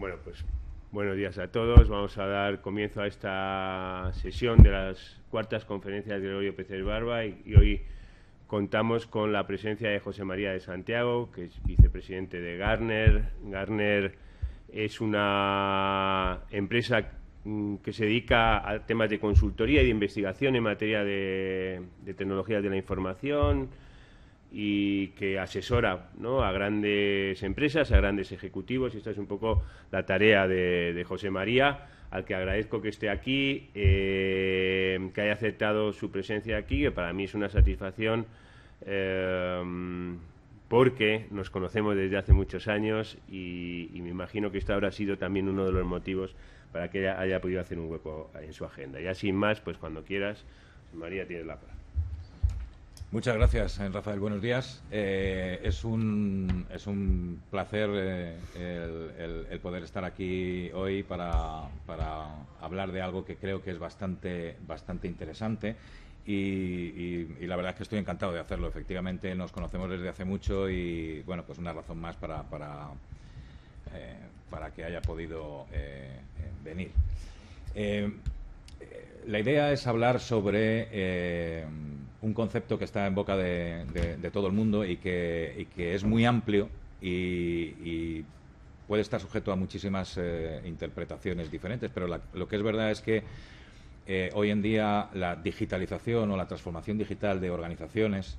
Bueno, pues buenos días a todos. Vamos a dar comienzo a esta sesión de las cuartas conferencias de Gregorio Pérez Barba y hoy contamos con la presencia de José María de Santiago, que es vicepresidente de Gartner. Gartner es una empresa que se dedica a temas de consultoría y de investigación en materia de tecnologías de la información y que asesora, ¿no?, a grandes empresas, a grandes ejecutivos. Y esta es un poco la tarea de José María, al que agradezco que esté aquí, que haya aceptado su presencia aquí, que para mí es una satisfacción, porque nos conocemos desde hace muchos años y me imagino que esto habrá sido también uno de los motivos para que haya podido hacer un hueco en su agenda. Ya sin más, pues cuando quieras, María, tienes la palabra. Muchas gracias, Rafael. Buenos días. Es un placer el poder estar aquí hoy para hablar de algo que creo que es bastante interesante y la verdad es que estoy encantado de hacerlo. Efectivamente, nos conocemos desde hace mucho y, bueno, pues una razón más para que haya podido venir. La idea es hablar sobre un concepto que está en boca de todo el mundo y que es muy amplio y puede estar sujeto a muchísimas interpretaciones diferentes, pero lo que es verdad es que hoy en día la digitalización o la transformación digital de organizaciones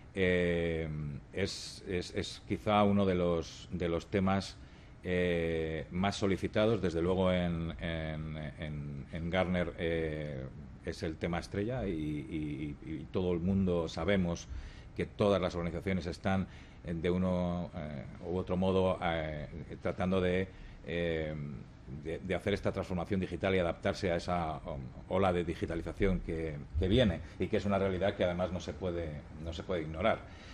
es quizá uno de los temas más solicitados. Desde luego en Gartner es el tema estrella y todo el mundo sabemos que todas las organizaciones están de uno u otro modo tratando de hacer esta transformación digital y adaptarse a esa ola de digitalización que viene y que es una realidad que además no se puede ignorar.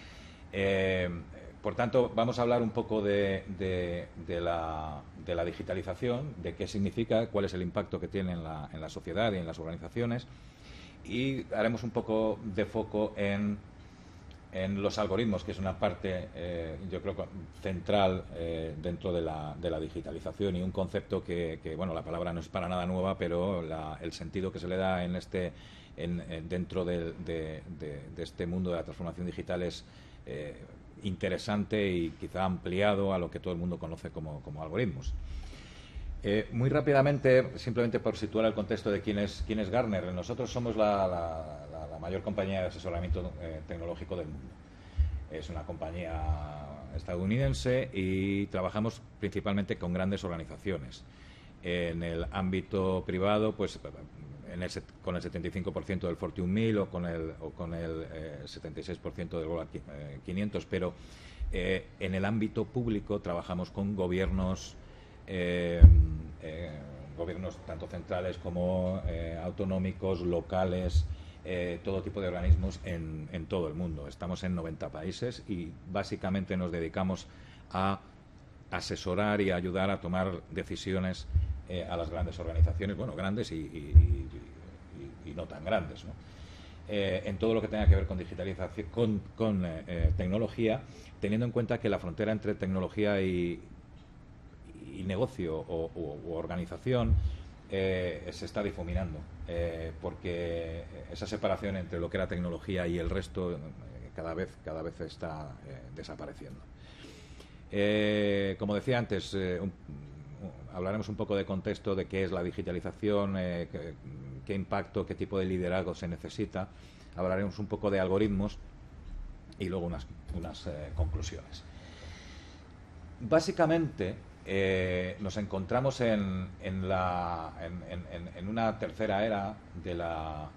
Por tanto, vamos a hablar un poco de la digitalización, de qué significa, cuál es el impacto que tiene en la sociedad y en las organizaciones, y haremos un poco de foco en los algoritmos, que es una parte, yo creo, central dentro de la digitalización y un concepto que, bueno, la palabra no es para nada nueva, pero el sentido que se le da dentro de este mundo de la transformación digital es interesante y quizá ampliado a lo que todo el mundo conoce como algoritmos. Muy rápidamente, simplemente por situar el contexto de quién es Gartner. Nosotros somos la mayor compañía de asesoramiento tecnológico del mundo. Es una compañía estadounidense y trabajamos principalmente con grandes organizaciones. En el ámbito privado, pues con el 75% del Fortune 1000 o con el 76% del Global 500, pero en el ámbito público trabajamos con gobiernos tanto centrales como autonómicos, locales, todo tipo de organismos en todo el mundo. Estamos en 90 países y básicamente nos dedicamos a asesorar y a ayudar a tomar decisiones a las grandes organizaciones, bueno, grandes y no tan grandes, ¿no? En todo lo que tenga que ver con digitalización, con tecnología, teniendo en cuenta que la frontera entre tecnología y negocio u organización se está difuminando, porque esa separación entre lo que era tecnología y el resto cada vez está desapareciendo. Como decía antes, hablaremos un poco de contexto de qué es la digitalización, qué impacto, qué tipo de liderazgo se necesita. Hablaremos un poco de algoritmos y luego unas conclusiones. Básicamente, nos encontramos en una tercera era de la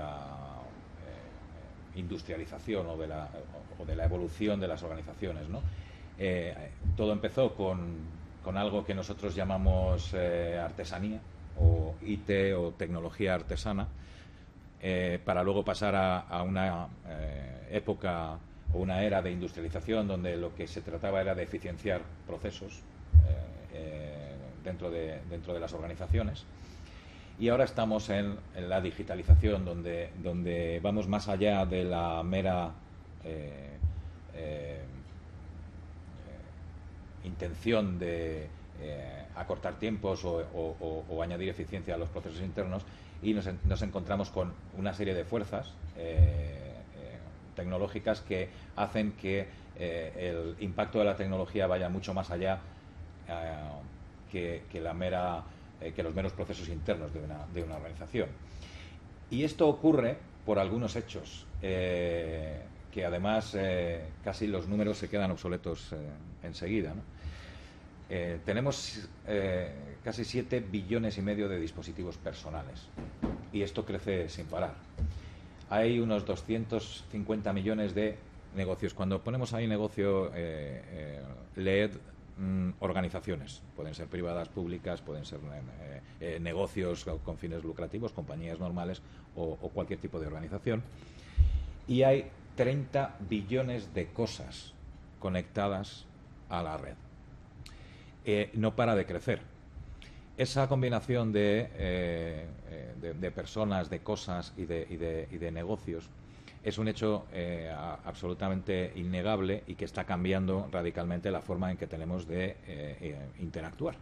industrialización o de la evolución de las organizaciones, ¿no? Todo empezó con algo que nosotros llamamos artesanía o IT o tecnología artesana, para luego pasar a una época o una era de industrialización donde lo que se trataba era de eficienciar procesos dentro de las organizaciones. Y ahora estamos en la digitalización, donde vamos más allá de la mera intención de acortar tiempos o añadir eficiencia a los procesos internos, y nos encontramos con una serie de fuerzas tecnológicas que hacen que el impacto de la tecnología vaya mucho más allá que los meros procesos internos de una organización. Y esto ocurre por algunos hechos que además casi los números se quedan obsoletos enseguida, ¿no? Tenemos casi 7,5 billones de dispositivos personales, y esto crece sin parar. Hay unos 250 millones de negocios. Cuando ponemos ahí negocio, leed organizaciones, pueden ser privadas, públicas, pueden ser negocios con fines lucrativos, compañías normales o cualquier tipo de organización, y hay 30 billones de cosas conectadas a la red. No para de crecer. Esa combinación de personas, de cosas y de negocios es un hecho absolutamente innegable, y que está cambiando radicalmente la forma en que tenemos de interactuar.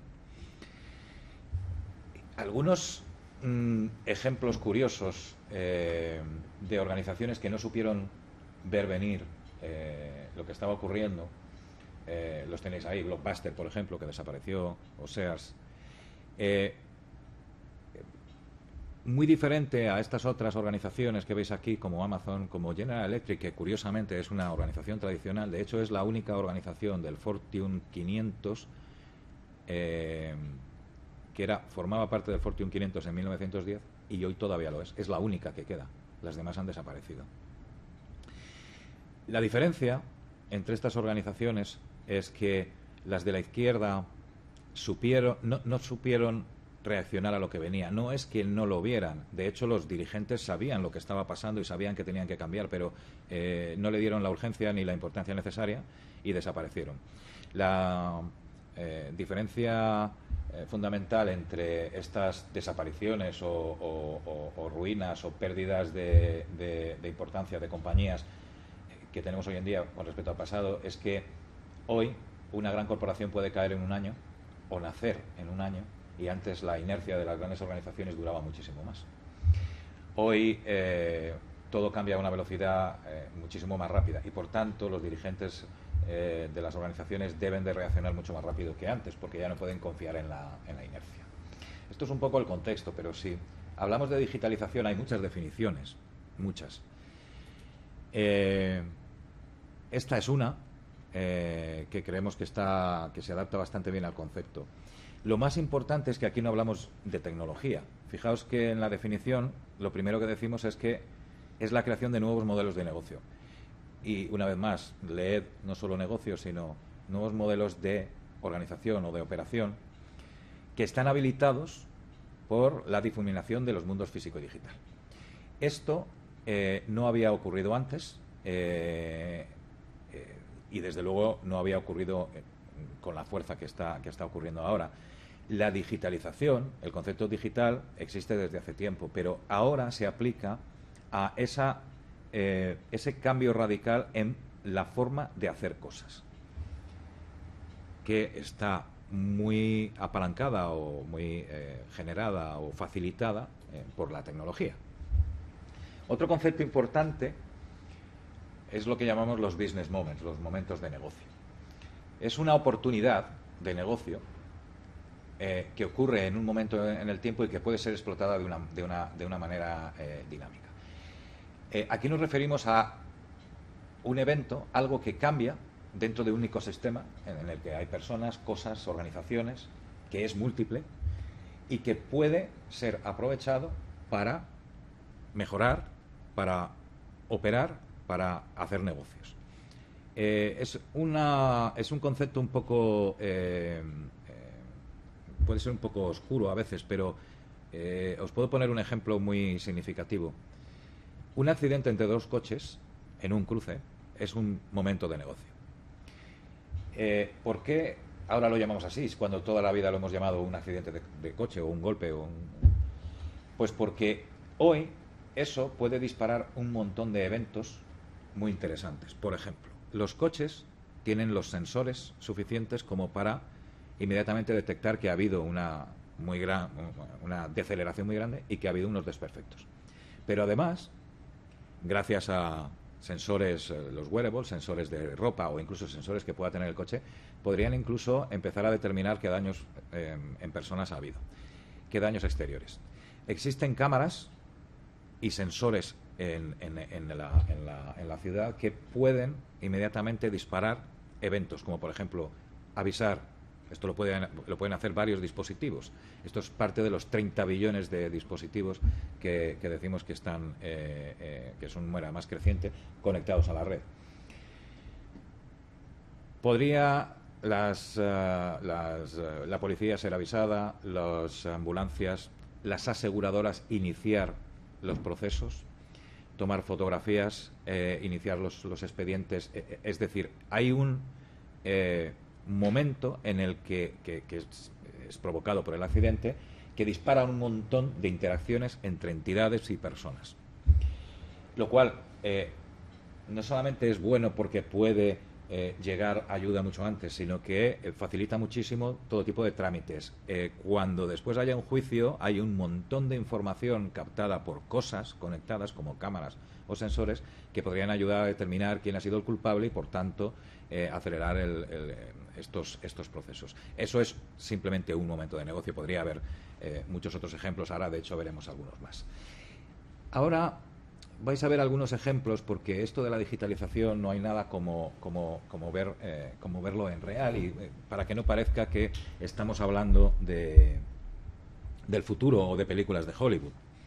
Algunos ejemplos curiosos de organizaciones que no supieron ver venir lo que estaba ocurriendo, los tenéis ahí. Blockbuster, por ejemplo, que desapareció, o Sears. Muy diferente a estas otras organizaciones que veis aquí, como Amazon, como General Electric, que curiosamente es una organización tradicional. De hecho, es la única organización del Fortune 500 que formaba parte del Fortune 500 en 1910, y hoy todavía lo es. Es la única que queda. Las demás han desaparecido. La diferencia entre estas organizaciones es que las de la izquierda no supieron reaccionar a lo que venía. No es que no lo vieran. De hecho, los dirigentes sabían lo que estaba pasando y sabían que tenían que cambiar, pero no le dieron la urgencia ni la importancia necesaria y desaparecieron. La diferencia fundamental entre estas desapariciones o ruinas o pérdidas de importancia de compañías que tenemos hoy en día con respecto al pasado es que hoy una gran corporación puede caer en un año o nacer en un año, y antes la inercia de las grandes organizaciones duraba muchísimo más. Hoy todo cambia a una velocidad muchísimo más rápida, y por tanto los dirigentes de las organizaciones deben de reaccionar mucho más rápido que antes, porque ya no pueden confiar en la inercia. Esto es un poco el contexto, pero si hablamos de digitalización hay muchas definiciones, muchas. Esta es una que creemos que se adapta bastante bien al concepto. Lo más importante es que aquí no hablamos de tecnología. Fijaos que en la definición lo primero que decimos es que es la creación de nuevos modelos de negocio. Y una vez más, leed no solo negocios, sino nuevos modelos de organización o de operación que están habilitados por la difuminación de los mundos físico y digital. Esto no había ocurrido antes y desde luego no había ocurrido con la fuerza que está ocurriendo ahora. La digitalización, el concepto digital, existe desde hace tiempo, pero ahora se aplica a ese cambio radical en la forma de hacer cosas, que está muy apalancada o muy generada o facilitada por la tecnología. Otro concepto importante es lo que llamamos los business moments, los momentos de negocio. Es una oportunidad de negocio que ocurre en un momento en el tiempo y que puede ser explotada de una manera dinámica. Aquí nos referimos a un evento, algo que cambia dentro de un ecosistema en el que hay personas, cosas, organizaciones, que es múltiple y que puede ser aprovechado para mejorar, para operar, para hacer negocios. Es un concepto un poco puede ser un poco oscuro a veces, pero os puedo poner un ejemplo muy significativo. Un accidente entre dos coches en un cruce es un momento de negocio. ¿Por qué ahora lo llamamos así, cuando toda la vida lo hemos llamado un accidente de coche o un golpe? Pues porque hoy eso puede disparar un montón de eventos muy interesantes. Por ejemplo, los coches tienen los sensores suficientes como para inmediatamente detectar que ha habido una deceleración muy grande y que ha habido unos desperfectos. Pero además, gracias a sensores, los wearables, sensores de ropa o incluso sensores que pueda tener el coche, podrían incluso empezar a determinar qué daños en personas ha habido, qué daños exteriores. Existen cámaras y sensores en la ciudad que pueden inmediatamente disparar eventos, como por ejemplo avisar. Esto lo pueden hacer varios dispositivos. Esto es parte de los 30 billones de dispositivos que decimos que están, que son número más creciente, conectados a la red. ¿Podría la policía ser avisada, las ambulancias, las aseguradoras iniciar los procesos, tomar fotografías, iniciar los expedientes? Es decir, hay un momento en el que es provocado por el accidente, que dispara un montón de interacciones entre entidades y personas. Lo cual no solamente es bueno porque puede llegar ayuda mucho antes, sino que facilita muchísimo todo tipo de trámites. Cuando después haya un juicio, hay un montón de información captada por cosas conectadas, como cámaras o sensores, que podrían ayudar a determinar quién ha sido el culpable y, por tanto, acelerar estos procesos. Eso es simplemente un momento de negocio. Podría haber muchos otros ejemplos. Ahora, de hecho, veremos algunos más. Ahora vais a ver algunos ejemplos, porque esto de la digitalización no hay nada como verlo en real, y para que no parezca que estamos hablando del futuro o de películas de Hollywood.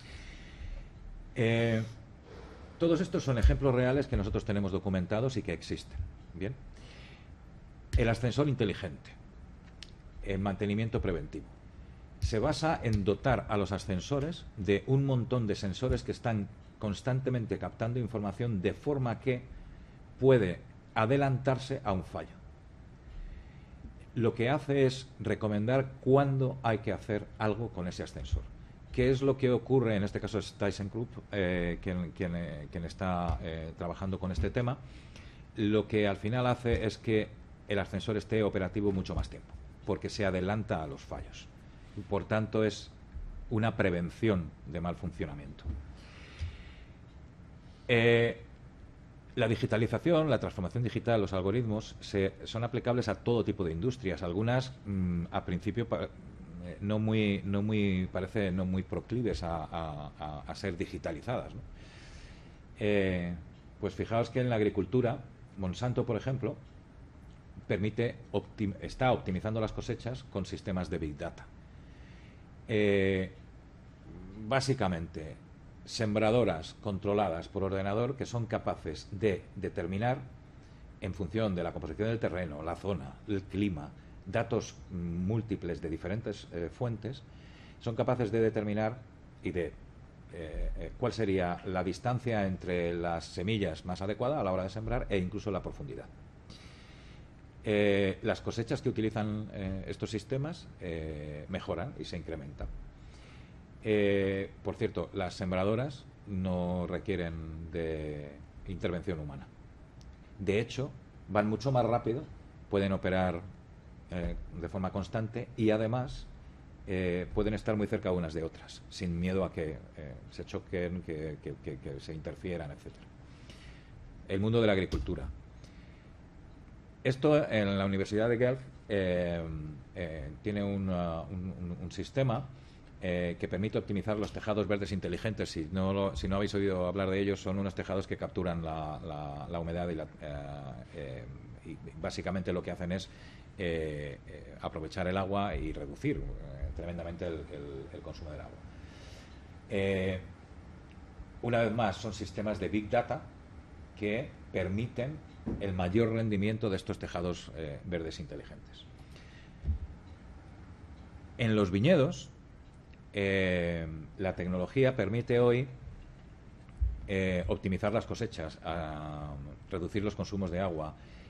Todos estos son ejemplos reales que nosotros tenemos documentados y que existen. Bien. El ascensor inteligente, el mantenimiento preventivo, se basa en dotar a los ascensores de un montón de sensores que están constantemente captando información, de forma que puede adelantarse a un fallo. Lo que hace es recomendar cuándo hay que hacer algo con ese ascensor. ¿Qué es lo que ocurre? En este caso es ThyssenKrupp quien está trabajando con este tema. Lo que al final hace es que el ascensor esté operativo mucho más tiempo, porque se adelanta a los fallos. Y por tanto, es una prevención de mal funcionamiento. La digitalización, la transformación digital, los algoritmos son aplicables a todo tipo de industrias. Algunas, a principio, no muy proclives a ser digitalizadas, ¿no? Pues fijaos que en la agricultura, Monsanto, por ejemplo, está optimizando las cosechas con sistemas de Big Data. Básicamente, sembradoras controladas por ordenador que son capaces de determinar, en función de la composición del terreno, la zona, el clima, datos múltiples de diferentes fuentes, son capaces de determinar y de cuál sería la distancia entre las semillas más adecuada a la hora de sembrar, e incluso la profundidad. Las cosechas que utilizan estos sistemas mejoran y se incrementan. Por cierto, las sembradoras no requieren de intervención humana. De hecho, van mucho más rápido, pueden operar de forma constante, y además pueden estar muy cerca unas de otras, sin miedo a que se choquen, que se interfieran, etc. El mundo de la agricultura. Esto, en la Universidad de Guelph tiene un sistema que permite optimizar los tejados verdes inteligentes. Si no habéis oído hablar de ellos, son unos tejados que capturan la humedad y básicamente lo que hacen es aprovechar el agua y reducir tremendamente el consumo del agua. Una vez más, son sistemas de Big Data que permiten el mayor rendimiento de estos tejados verdes inteligentes. En los viñedos, la tecnología permite hoy optimizar las cosechas, reducir los consumos de agua,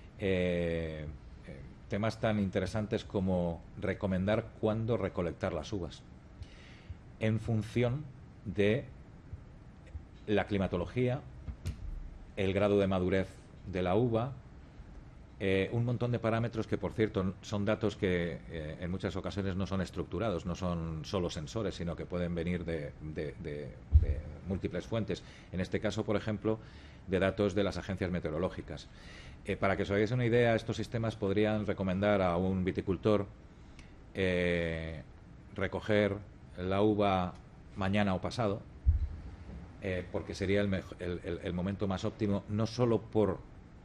temas tan interesantes como recomendar cuándo recolectar las uvas en función de la climatología, el grado de madurez de la uva un montón de parámetros que, por cierto, son datos que en muchas ocasiones no son estructurados, no son solo sensores, sino que pueden venir de múltiples fuentes. En este caso, por ejemplo, de datos de las agencias meteorológicas. Para que os hagáis una idea, estos sistemas podrían recomendar a un viticultor recoger la uva mañana o pasado, porque sería el momento más óptimo, no solo por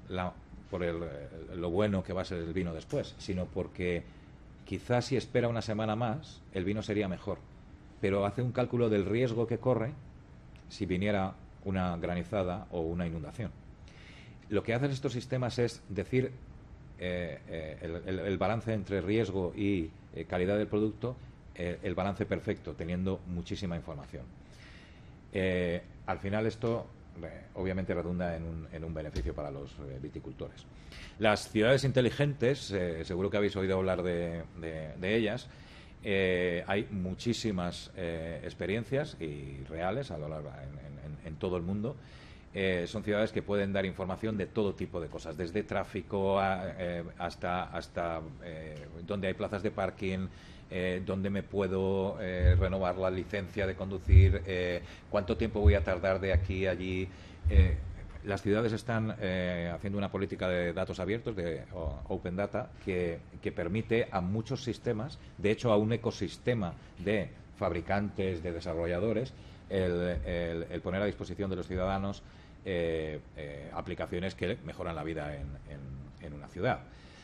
lo bueno que va a ser el vino después, sino porque quizás si espera una semana más, el vino sería mejor. Pero hace un cálculo del riesgo que corre si viniera una granizada o una inundación. Lo que hacen estos sistemas es decir el balance entre riesgo y calidad del producto, el balance perfecto, teniendo muchísima información. Al final esto obviamente redunda en un beneficio para los viticultores. Las ciudades inteligentes, seguro que habéis oído hablar de ellas. Hay muchísimas experiencias y reales a lo largo en todo el mundo. Son ciudades que pueden dar información de todo tipo de cosas, desde tráfico hasta donde hay plazas de parking, dónde me puedo renovar la licencia de conducir, cuánto tiempo voy a tardar de aquí a allí. Las ciudades están haciendo una política de datos abiertos, de Open Data, que permite a muchos sistemas, de hecho a un ecosistema de fabricantes, de desarrolladores, el poner a disposición de los ciudadanos aplicaciones que mejoran la vida en una ciudad.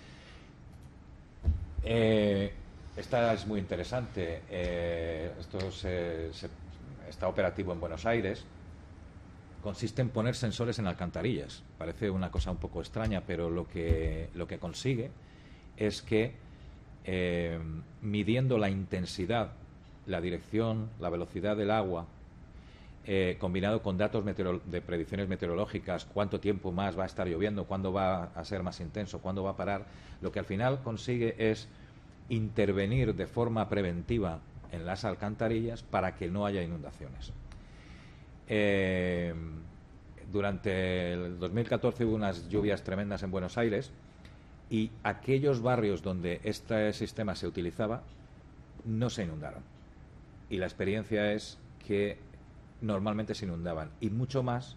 Esta es muy interesante. Esto está operativo en Buenos Aires. Consiste en poner sensores en alcantarillas. Parece una cosa un poco extraña, pero lo que consigue es que midiendo la intensidad, la dirección, la velocidad del agua, combinado con datos de predicciones meteorológicas, cuánto tiempo más va a estar lloviendo, cuándo va a ser más intenso, cuándo va a parar, lo que al final consigue es intervenir de forma preventiva en las alcantarillas para que no haya inundaciones. Durante el 2014 hubo unas lluvias tremendas en Buenos Aires y aquellos barrios donde este sistema se utilizaba no se inundaron. Y la experiencia es que normalmente se inundaban y mucho más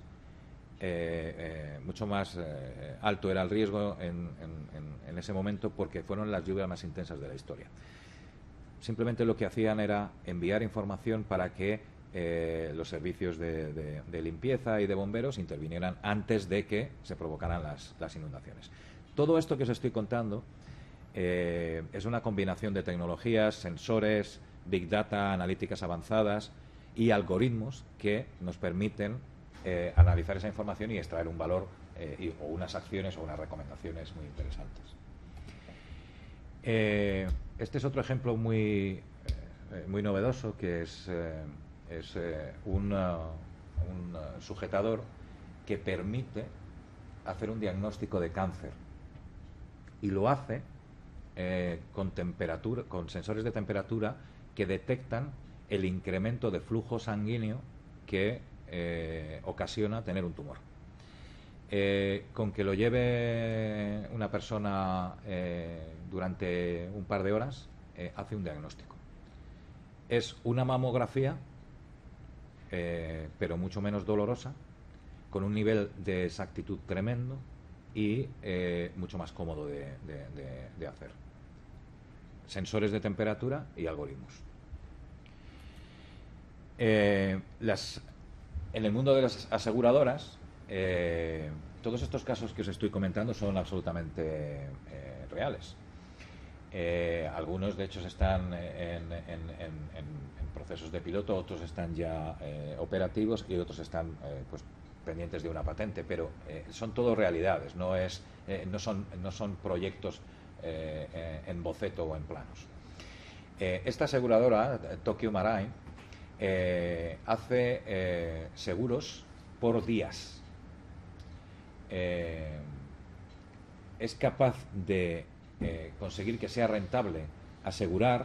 alto era el riesgo en ese momento, porque fueron las lluvias más intensas de la historia. Simplemente lo que hacían era enviar información para que los servicios de limpieza y de bomberos intervinieran antes de que se provocaran las inundaciones. Todo esto que os estoy contando es una combinación de tecnologías, sensores, big data, analíticas avanzadas y algoritmos que nos permiten analizar esa información y extraer un valor o unas acciones o unas recomendaciones muy interesantes. Este es otro ejemplo muy novedoso, que es un sujetador que permite hacer un diagnóstico de cáncer, y lo hace con sensores de temperatura que detectan el incremento de flujo sanguíneo que ocasiona tener un tumor. Con que lo lleve una persona durante un par de horas, hace un diagnóstico. Es una mamografía, pero mucho menos dolorosa, con un nivel de exactitud tremendo y mucho más cómodo de hacer. Sensores de temperatura y algoritmos. En el mundo de las aseguradoras, todos estos casos que os estoy comentando son absolutamente reales. Algunos, de hecho, están en procesos de piloto, otros están ya operativos y otros están pendientes de una patente, pero son todo realidades, no son proyectos en boceto o en planos. Esta aseguradora, Tokio Marine, hace seguros por días. Es capaz de conseguir que sea rentable asegurar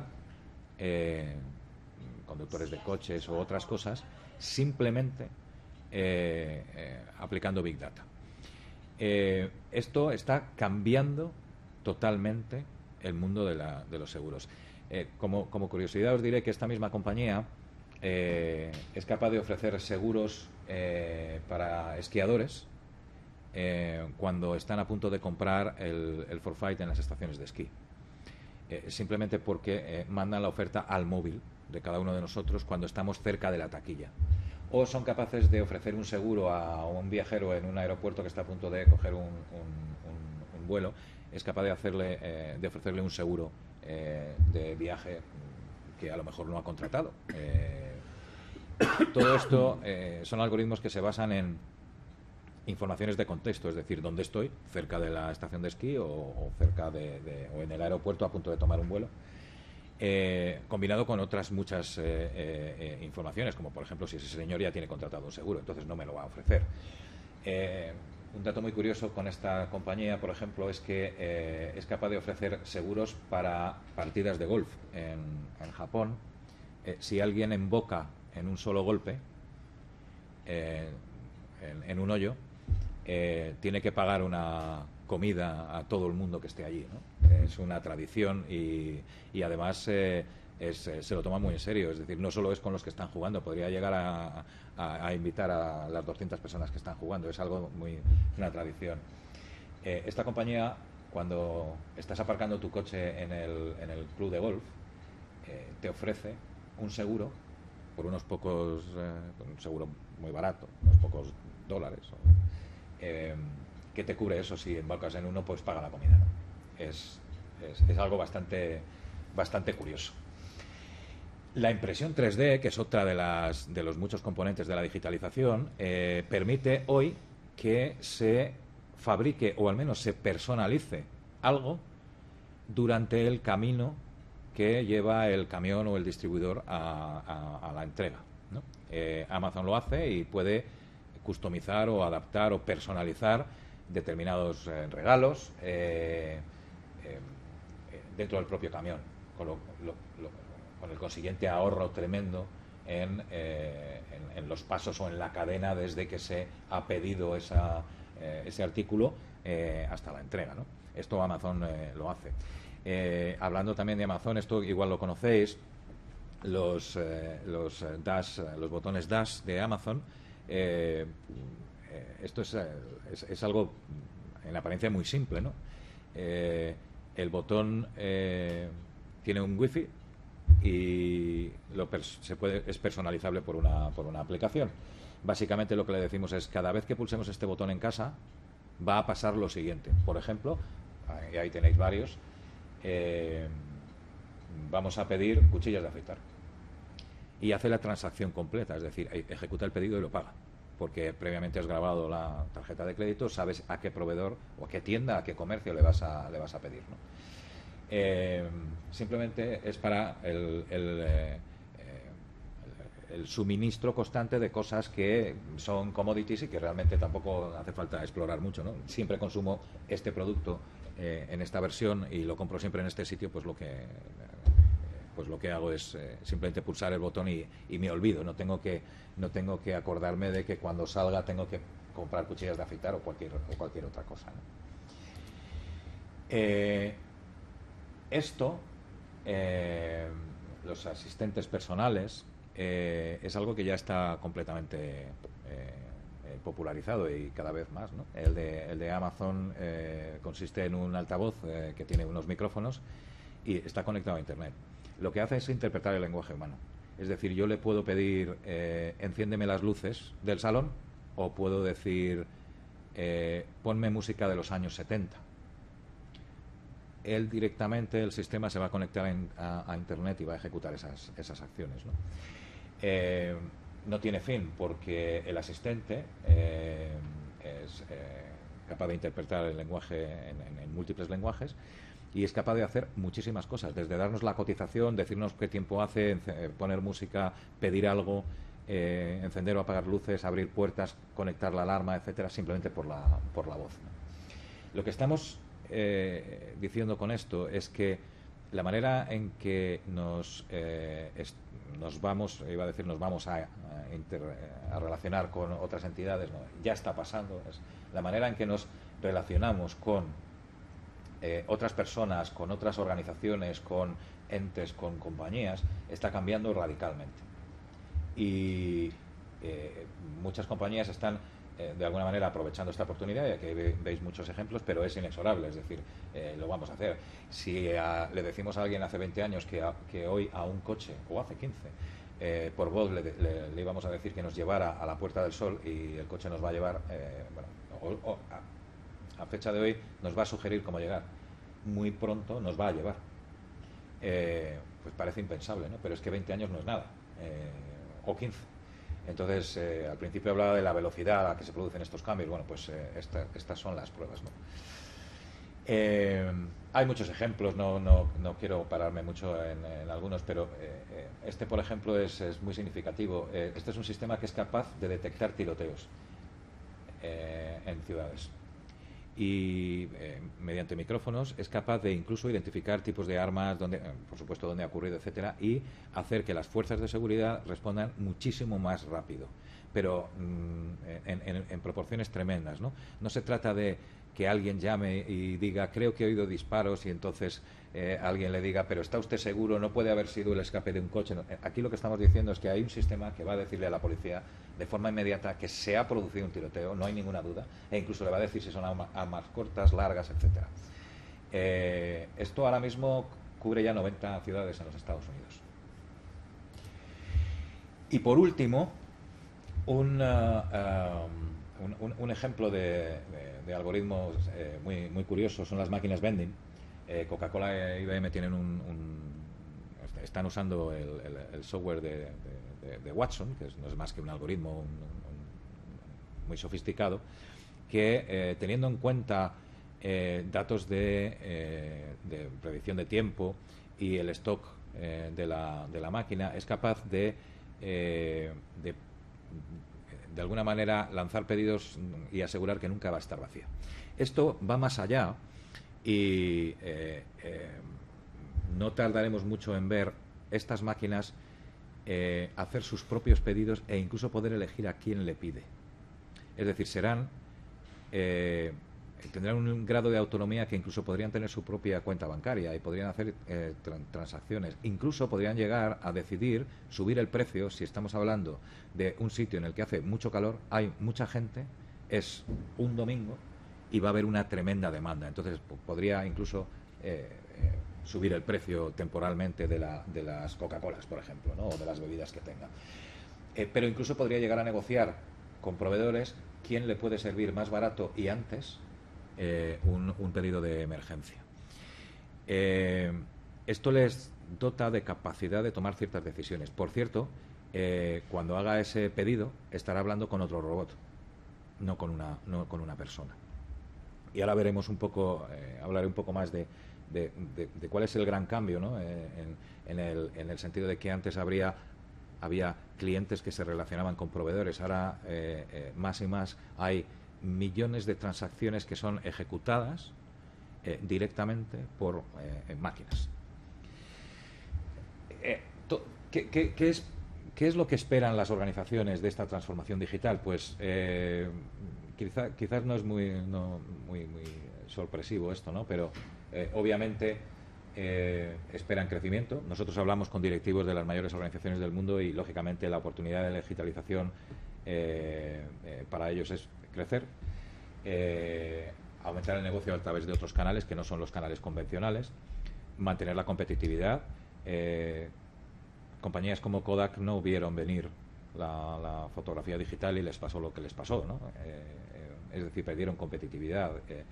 conductores de coches o otras cosas simplemente aplicando Big Data. Esto está cambiando totalmente el mundo de los seguros. Como curiosidad os diré que esta misma compañía es capaz de ofrecer seguros para esquiadores cuando están a punto de comprar el forfait en las estaciones de esquí. Simplemente porque mandan la oferta al móvil de cada uno de nosotros cuando estamos cerca de la taquilla. O son capaces de ofrecer un seguro a un viajero en un aeropuerto que está a punto de coger un vuelo, es capaz de ofrecerle un seguro de viaje que a lo mejor no ha contratado. Todo esto son algoritmos que se basan en informaciones de contexto, es decir, dónde estoy, cerca de la estación de esquí o cerca o en el aeropuerto a punto de tomar un vuelo. Combinado con otras muchas informaciones, como por ejemplo si ese señor ya tiene contratado un seguro, entonces no me lo va a ofrecer. Un dato muy curioso con esta compañía, por ejemplo, es que es capaz de ofrecer seguros para partidas de golf. En Japón, si alguien emboca en un solo golpe, en un hoyo, tiene que pagar una comida a todo el mundo que esté allí, ¿no? Es una tradición y además se lo toma muy en serio. Es decir, no solo es con los que están jugando, podría llegar a invitar a las 200 personas que están jugando. Es algo una tradición. Esta compañía, cuando estás aparcando tu coche en el club de golf, te ofrece un seguro por unos pocos, un seguro muy barato, unos pocos dólares, que te cubre eso. Si embarcas en uno, pues paga la comida, ¿no? Es algo bastante curioso. La impresión 3D, que es otra de los muchos componentes de la digitalización, permite hoy que se fabrique o al menos se personalice algo durante el camino que lleva el camión o el distribuidor a la entrega, ¿no? Amazon lo hace y puede customizar o adaptar o personalizar determinados regalos dentro del propio camión, con el consiguiente ahorro tremendo en los pasos o en la cadena desde que se ha pedido ese artículo hasta la entrega, ¿no? Esto Amazon lo hace. Hablando también de Amazon, esto igual lo conocéis, los botones Dash de Amazon. Esto es algo en apariencia muy simple, ¿no? El botón tiene un wifi y es personalizable por una aplicación. Básicamente lo que le decimos es: cada vez que pulsemos este botón en casa va a pasar lo siguiente. Por ejemplo, ahí tenéis varios. Vamos a pedir cuchillas de afeitar y hace la transacción completa, es decir, ejecuta el pedido y lo paga, porque previamente has grabado la tarjeta de crédito, sabes a qué proveedor o a qué tienda, a qué comercio le vas a pedir, ¿no? Simplemente es para el suministro constante de cosas que son commodities y que realmente tampoco hace falta explorar mucho, ¿no? Siempre consumo este producto en esta versión y lo compro siempre en este sitio, pues lo que hago es simplemente pulsar el botón y me olvido. No tengo que acordarme de que cuando salga tengo que comprar cuchillas de afeitar o cualquier otra cosa, ¿no? Esto, los asistentes personales, es algo que ya está completamente popularizado y cada vez más, ¿no? El de Amazon consiste en un altavoz que tiene unos micrófonos y está conectado a Internet. Lo que hace es interpretar el lenguaje humano. Es decir, yo le puedo pedir enciéndeme las luces del salón, o puedo decir ponme música de los años 70. Él directamente, el sistema se va a conectar a Internet y va a ejecutar esas acciones, ¿no? No tiene fin, porque el asistente es capaz de interpretar el lenguaje en múltiples lenguajes y es capaz de hacer muchísimas cosas, desde darnos la cotización, decirnos qué tiempo hace, poner música, pedir algo, encender o apagar luces, abrir puertas, conectar la alarma, etcétera, simplemente por la voz, ¿no? Lo que estamos diciendo con esto es que la manera en que nos vamos a relacionar con otras entidades, ¿no? Ya está pasando. Es la manera en que nos relacionamos con otras personas, con otras organizaciones, con entes, con compañías, está cambiando radicalmente. Y muchas compañías están de alguna manera aprovechando esta oportunidad, y aquí veis muchos ejemplos, pero es inexorable, es decir, lo vamos a hacer. Si le decimos a alguien hace 20 años que hoy a un coche, o hace 15, por voz le íbamos a decir que nos llevara a la Puerta del Sol, y el coche nos va a llevar, a fecha de hoy nos va a sugerir cómo llegar, muy pronto nos va a llevar. Pues parece impensable, ¿no? Pero es que 20 años no es nada, o 15. Entonces, al principio hablaba de la velocidad a la que se producen estos cambios. Bueno, pues estas son las pruebas, ¿no? Hay muchos ejemplos, no quiero pararme mucho en algunos, pero este, por ejemplo, es muy significativo. Este es un sistema que es capaz de detectar tiroteos en ciudades. Y mediante micrófonos es capaz de incluso identificar tipos de armas, por supuesto dónde ha ocurrido, etcétera, y hacer que las fuerzas de seguridad respondan muchísimo más rápido, pero en proporciones tremendas, ¿no? No se trata de que alguien llame y diga creo que he oído disparos, y entonces alguien le diga pero ¿está usted seguro? No puede haber sido el escape de un coche. No. Aquí lo que estamos diciendo es que hay un sistema que va a decirle a la policía de forma inmediata que se ha producido un tiroteo, no hay ninguna duda, e incluso le va a decir si son armas cortas, largas, etcétera. Esto ahora mismo cubre ya 90 ciudades en los Estados Unidos. Y por último, un ejemplo de algoritmos muy curiosos son las máquinas vending. Coca-Cola e IBM tienen están usando el software de Watson, que no es más que un algoritmo muy sofisticado, que teniendo en cuenta datos de predicción de tiempo y el stock de la máquina, es capaz de alguna manera lanzar pedidos y asegurar que nunca va a estar vacía. Esto va más allá y no tardaremos mucho en ver estas máquinas hacer sus propios pedidos e incluso poder elegir a quién le pide. Es decir, tendrán un grado de autonomía que incluso podrían tener su propia cuenta bancaria y podrían hacer transacciones. Incluso podrían llegar a decidir subir el precio si estamos hablando de un sitio en el que hace mucho calor, hay mucha gente, es un domingo y va a haber una tremenda demanda. Entonces podría incluso subir el precio temporalmente de las Coca-Colas, por ejemplo, ¿no? O de las bebidas que tenga. Pero incluso podría llegar a negociar con proveedores quién le puede servir más barato y antes un pedido de emergencia. Esto les dota de capacidad de tomar ciertas decisiones. Por cierto, cuando haga ese pedido estará hablando con otro robot, no con una persona. Y ahora veremos hablaré un poco más de cuál es el gran cambio, ¿no? En el sentido de que antes había clientes que se relacionaban con proveedores. Ahora más y más hay millones de transacciones que son ejecutadas directamente por máquinas. ¿Qué es lo que esperan las organizaciones de esta transformación digital? Pues quizás no es muy sorpresivo esto, ¿no? Pero obviamente esperan crecimiento. Nosotros hablamos con directivos de las mayores organizaciones del mundo y lógicamente la oportunidad de digitalización para ellos es crecer, aumentar el negocio a través de otros canales que no son los canales convencionales, mantener la competitividad. Compañías como Kodak no vieron venir la fotografía digital y les pasó lo que les pasó, ¿no? Es decir, perdieron competitividad.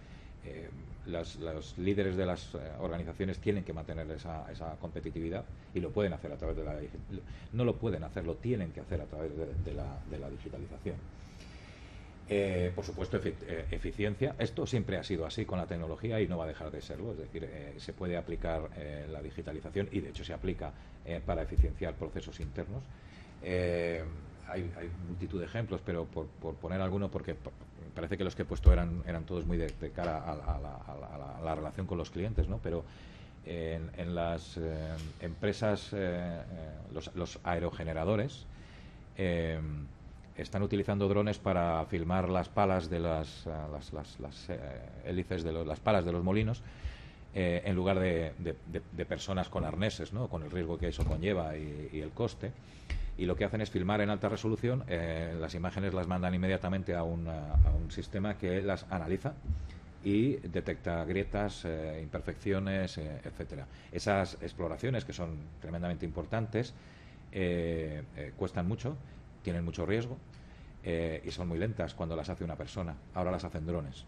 Los líderes de las organizaciones tienen que mantener esa competitividad y lo pueden hacer a través de no lo pueden hacer, lo tienen que hacer a través de la digitalización. Por supuesto, eficiencia. Esto siempre ha sido así con la tecnología y no va a dejar de serlo. Es decir, se puede aplicar la digitalización y de hecho se aplica para eficienciar procesos internos. Hay multitud de ejemplos, pero por poner alguno, porque parece que los que he puesto eran todos muy de cara a la relación con los clientes, ¿no? Pero en las empresas, los aerogeneradores, están utilizando drones para filmar las palas de las hélices de las palas de los molinos, en lugar de personas con arneses, ¿no? Con el riesgo que eso conlleva y el coste. Y lo que hacen es filmar en alta resolución, las imágenes las mandan inmediatamente a un sistema que las analiza y detecta grietas, imperfecciones, etcétera. Esas exploraciones, que son tremendamente importantes, cuestan mucho, tienen mucho riesgo, y son muy lentas cuando las hace una persona. Ahora las hacen drones.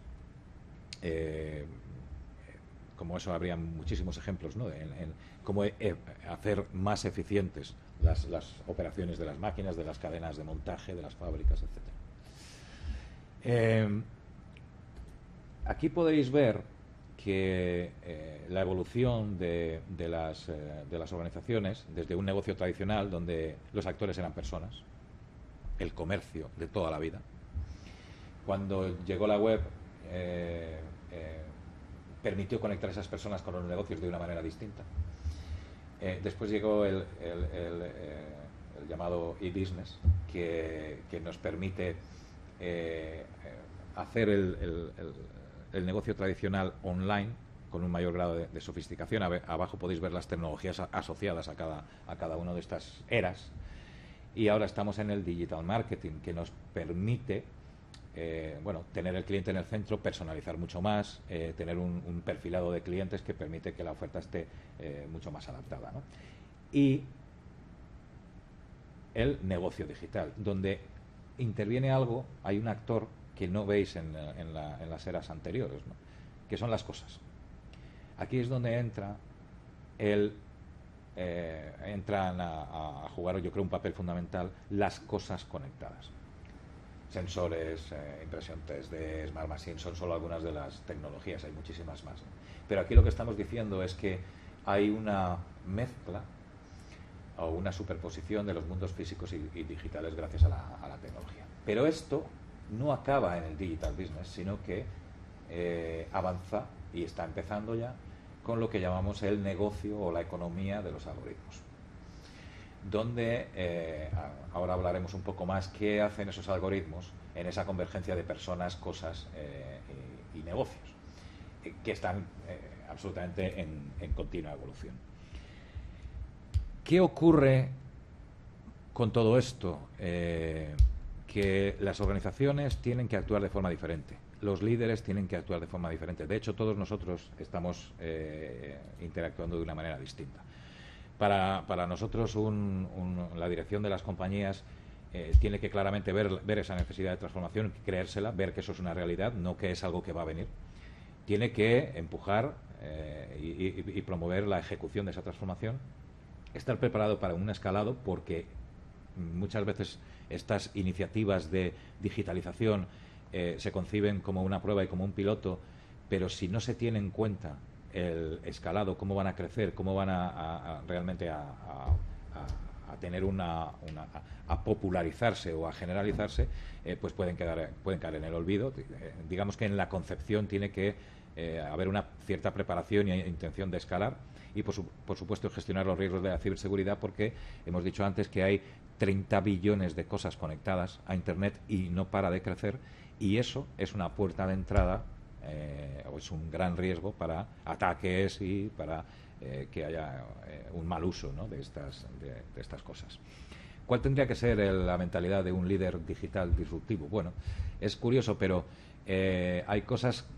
Como eso habría muchísimos ejemplos, ¿no? En cómo hacer más eficientes las operaciones de las máquinas, de las cadenas de montaje, de las fábricas, etcétera. Aquí podéis ver que la evolución de las organizaciones, desde un negocio tradicional donde los actores eran personas, el comercio de toda la vida. Cuando llegó la web, permitió conectar a esas personas con los negocios de una manera distinta. Después llegó el llamado e-business, que nos permite hacer el negocio tradicional online con un mayor grado de sofisticación. Abajo podéis ver las tecnologías asociadas a cada una de estas eras. Y ahora estamos en el digital marketing, que nos permite tener el cliente en el centro, personalizar mucho más, tener un perfilado de clientes que permite que la oferta esté mucho más adaptada, ¿no? Y el negocio digital, donde interviene algo, hay un actor que no veis en las eras anteriores, ¿no? Que son las cosas. Aquí es donde entran a jugar, yo creo, un papel fundamental las cosas conectadas. Sensores, impresión 3D, Smart Machines, son solo algunas de las tecnologías, hay muchísimas más, ¿no? Pero aquí lo que estamos diciendo es que hay una mezcla o una superposición de los mundos físicos y digitales gracias a la tecnología. Pero esto no acaba en el digital business, sino que avanza y está empezando ya con lo que llamamos el negocio o la economía de los algoritmos, donde ahora hablaremos un poco más qué hacen esos algoritmos en esa convergencia de personas, cosas y negocios, que están absolutamente en continua evolución. ¿Qué ocurre con todo esto? Que las organizaciones tienen que actuar de forma diferente. Los líderes tienen que actuar de forma diferente. De hecho, todos nosotros estamos interactuando de una manera distinta. Para nosotros, la dirección de las compañías tiene que claramente ver esa necesidad de transformación, creérsela, ver que eso es una realidad, no que es algo que va a venir. Tiene que empujar y promover la ejecución de esa transformación, estar preparado para un escalado, porque muchas veces estas iniciativas de digitalización se conciben como una prueba y como un piloto, pero si no se tiene en cuenta el escalado, cómo van a crecer, cómo van realmente a tener a popularizarse o a generalizarse, pues pueden caer en el olvido. Digamos que en la concepción tiene que haber una cierta preparación e intención de escalar, y por supuesto gestionar los riesgos de la ciberseguridad, porque hemos dicho antes que hay 30 billones de cosas conectadas a Internet y no para de crecer, y eso es una puerta de entrada o es un gran riesgo para ataques y para que haya un mal uso, ¿no?, de estas cosas. ¿Cuál tendría que ser la mentalidad de un líder digital disruptivo? Bueno, es curioso, pero hay cosas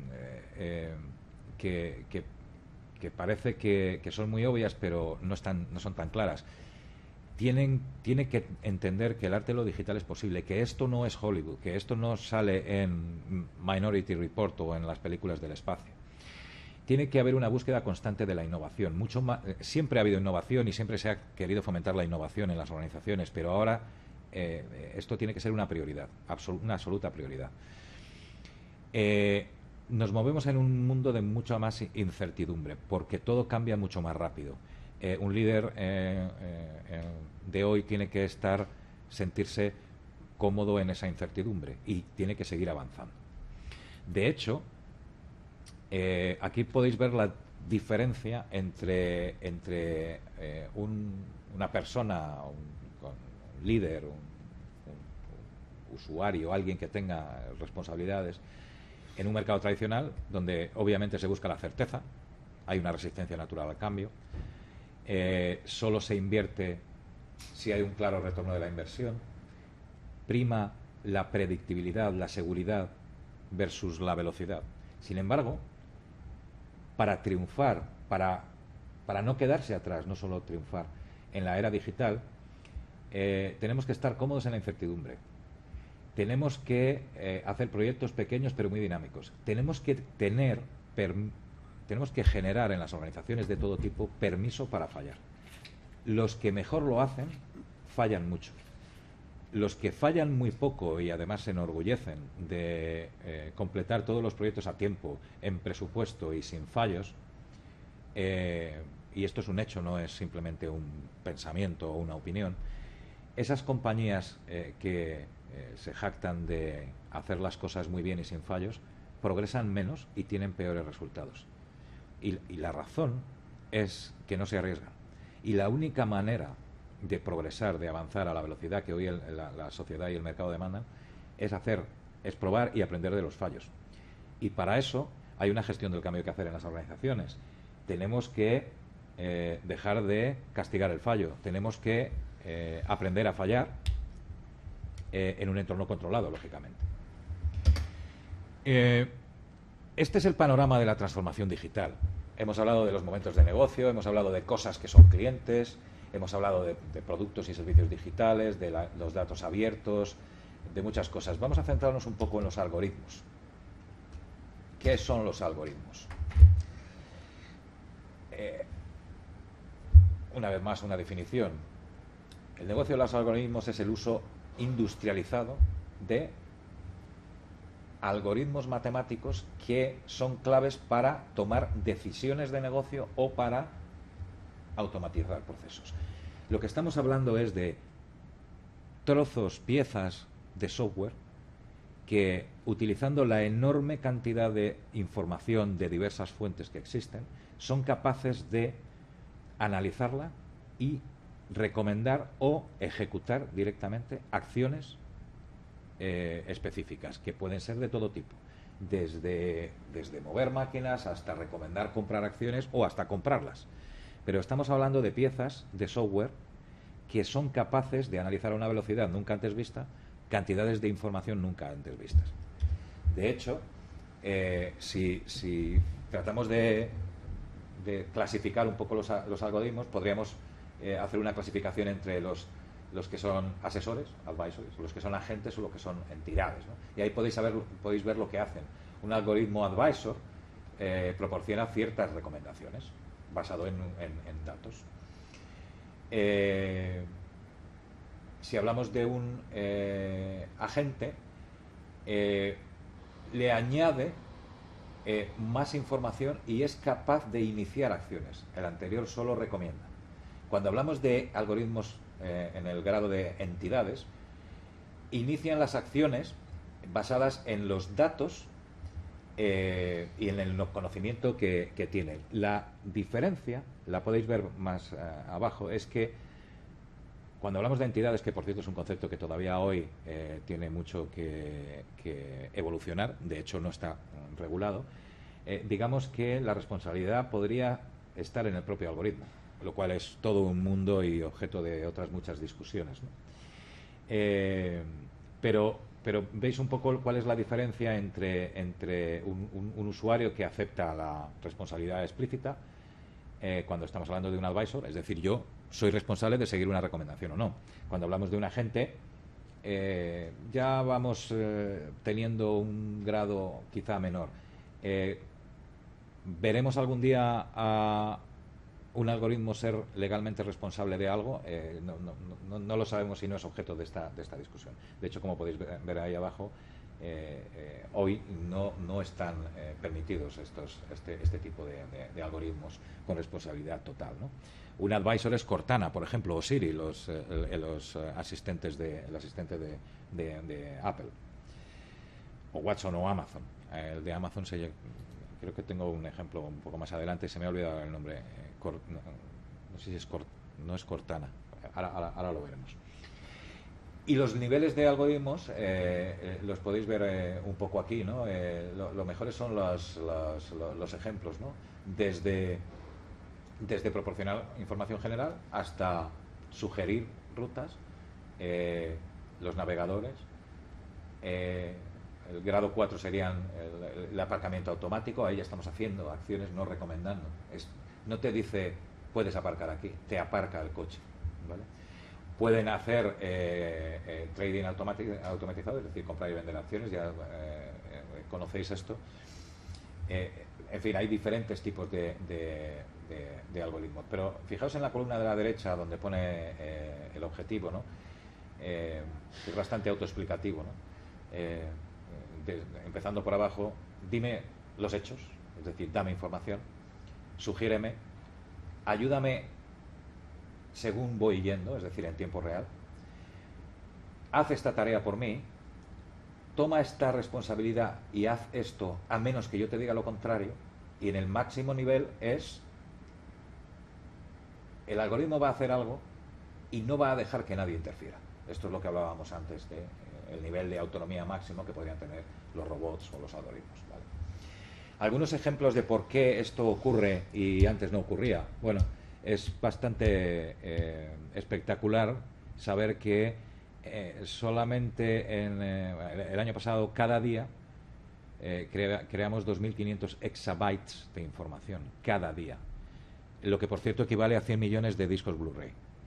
que parece que son muy obvias, pero no son tan claras. Tiene que entender que el arte de lo digital es posible, que esto no es Hollywood, que esto no sale en Minority Report o en las películas del espacio. Tiene que haber una búsqueda constante de la innovación. Siempre ha habido innovación y siempre se ha querido fomentar la innovación en las organizaciones, pero ahora esto tiene que ser una prioridad, una absoluta prioridad. Nos movemos en un mundo de mucha más incertidumbre, porque todo cambia mucho más rápido. Un líder de hoy tiene que sentirse cómodo en esa incertidumbre y tiene que seguir avanzando. De hecho, aquí podéis ver la diferencia entre una persona, un líder, usuario, alguien que tenga responsabilidades, en un mercado tradicional donde obviamente se busca la certeza, hay una resistencia natural al cambio, solo se invierte si hay un claro retorno de la inversión, prima la predictibilidad, la seguridad versus la velocidad. Sin embargo, para triunfar, para no quedarse atrás, no solo triunfar en la era digital, tenemos que estar cómodos en la incertidumbre. Tenemos que hacer proyectos pequeños pero muy dinámicos. Tenemos que generar en las organizaciones de todo tipo permiso para fallar. Los que mejor lo hacen fallan mucho. Los que fallan muy poco y además se enorgullecen de completar todos los proyectos a tiempo, en presupuesto y sin fallos, y esto es un hecho, no es simplemente un pensamiento o una opinión, esas compañías que se jactan de hacer las cosas muy bien y sin fallos, progresan menos y tienen peores resultados. Y la razón es que no se arriesgan. Y la única manera de progresar, de avanzar a la velocidad que hoy la sociedad y el mercado demandan, es probar y aprender de los fallos. Y para eso hay una gestión del cambio que hacer en las organizaciones. Tenemos que dejar de castigar el fallo. Tenemos que aprender a fallar en un entorno controlado, lógicamente. Este es el panorama de la transformación digital. Hemos hablado de los momentos de negocio, hemos hablado de cosas que son clientes, hemos hablado de productos y servicios digitales, de los datos abiertos, de muchas cosas. Vamos a centrarnos un poco en los algoritmos. ¿Qué son los algoritmos? Una vez más, una definición. El negocio de los algoritmos es el uso industrializado de algoritmos matemáticos que son claves para tomar decisiones de negocio o para automatizar procesos. Lo que estamos hablando es de trozos, piezas de software que, utilizando la enorme cantidad de información de diversas fuentes que existen, son capaces de analizarla y recomendar o ejecutar directamente acciones específicas, que pueden ser de todo tipo, desde mover máquinas hasta recomendar comprar acciones o hasta comprarlas. Pero estamos hablando de piezas de software que son capaces de analizar a una velocidad nunca antes vista cantidades de información nunca antes vistas. De hecho, si tratamos de clasificar un poco los algoritmos, podríamos hacer una clasificación entre los que son asesores, advisors, los que son agentes o los que son entidades, ¿no? Y ahí podéis ver lo que hacen. Un algoritmo advisor proporciona ciertas recomendaciones basado en datos. Si hablamos de un agente, le añade más información y es capaz de iniciar acciones. El anterior solo recomienda. Cuando hablamos de algoritmos en el grado de entidades, inician las acciones basadas en los datos y en el conocimiento que tienen. La diferencia, la podéis ver más abajo, es que cuando hablamos de entidades, que por cierto es un concepto que todavía hoy tiene mucho que evolucionar, de hecho no está regulado, digamos que la responsabilidad podría estar en el propio algoritmo, lo cual es todo un mundo y objeto de otras muchas discusiones, ¿no? Pero veis un poco cuál es la diferencia entre un usuario que acepta la responsabilidad explícita cuando estamos hablando de un advisor, es decir, yo soy responsable de seguir una recomendación o no. Cuando hablamos de un agente, ya vamos teniendo un grado quizá menor. ¿Veremos algún día a un algoritmo ser legalmente responsable de algo? No lo sabemos y no es objeto de esta discusión. De hecho, como podéis ver ahí abajo, hoy no están permitidos este tipo de algoritmos con responsabilidad total, ¿no? Un advisor es Cortana, por ejemplo, o Siri, los asistentes el asistente de Apple, o Watson o Amazon. El de Amazon creo que tengo un ejemplo un poco más adelante, se me ha olvidado el nombre. No sé si no es Cortana, ahora lo veremos. Y los niveles de algoritmos los podéis ver un poco aquí, ¿no? Lo mejores son los ejemplos, ¿no? Desde proporcionar información general hasta sugerir rutas, los navegadores. El grado 4 serían el aparcamiento automático. Ahí ya estamos haciendo acciones, no recomendando. No te dice puedes aparcar aquí, te aparca el coche, ¿vale? Pueden hacer trading automatizado, es decir, comprar y vender acciones, ya conocéis esto. En fin, hay diferentes tipos de algoritmos. Pero fijaos en la columna de la derecha donde pone el objetivo, ¿no? Es bastante autoexplicativo, ¿no? Empezando por abajo, dime los hechos, es decir, dame información, sugiéreme, ayúdame según voy yendo, es decir, en tiempo real, haz esta tarea por mí, toma esta responsabilidad y haz esto a menos que yo te diga lo contrario. Y en el máximo nivel es el algoritmo va a hacer algo y no va a dejar que nadie interfiera. Esto es lo que hablábamos antes de el nivel de autonomía máximo que podrían tener los robots o los algoritmos, ¿vale? Algunos ejemplos de por qué esto ocurre y antes no ocurría. Bueno, es bastante espectacular saber que solamente en el año pasado, cada día, creamos 2.500 exabytes de información, cada día. Lo que, por cierto, equivale a 100 millones de discos Blu-ray.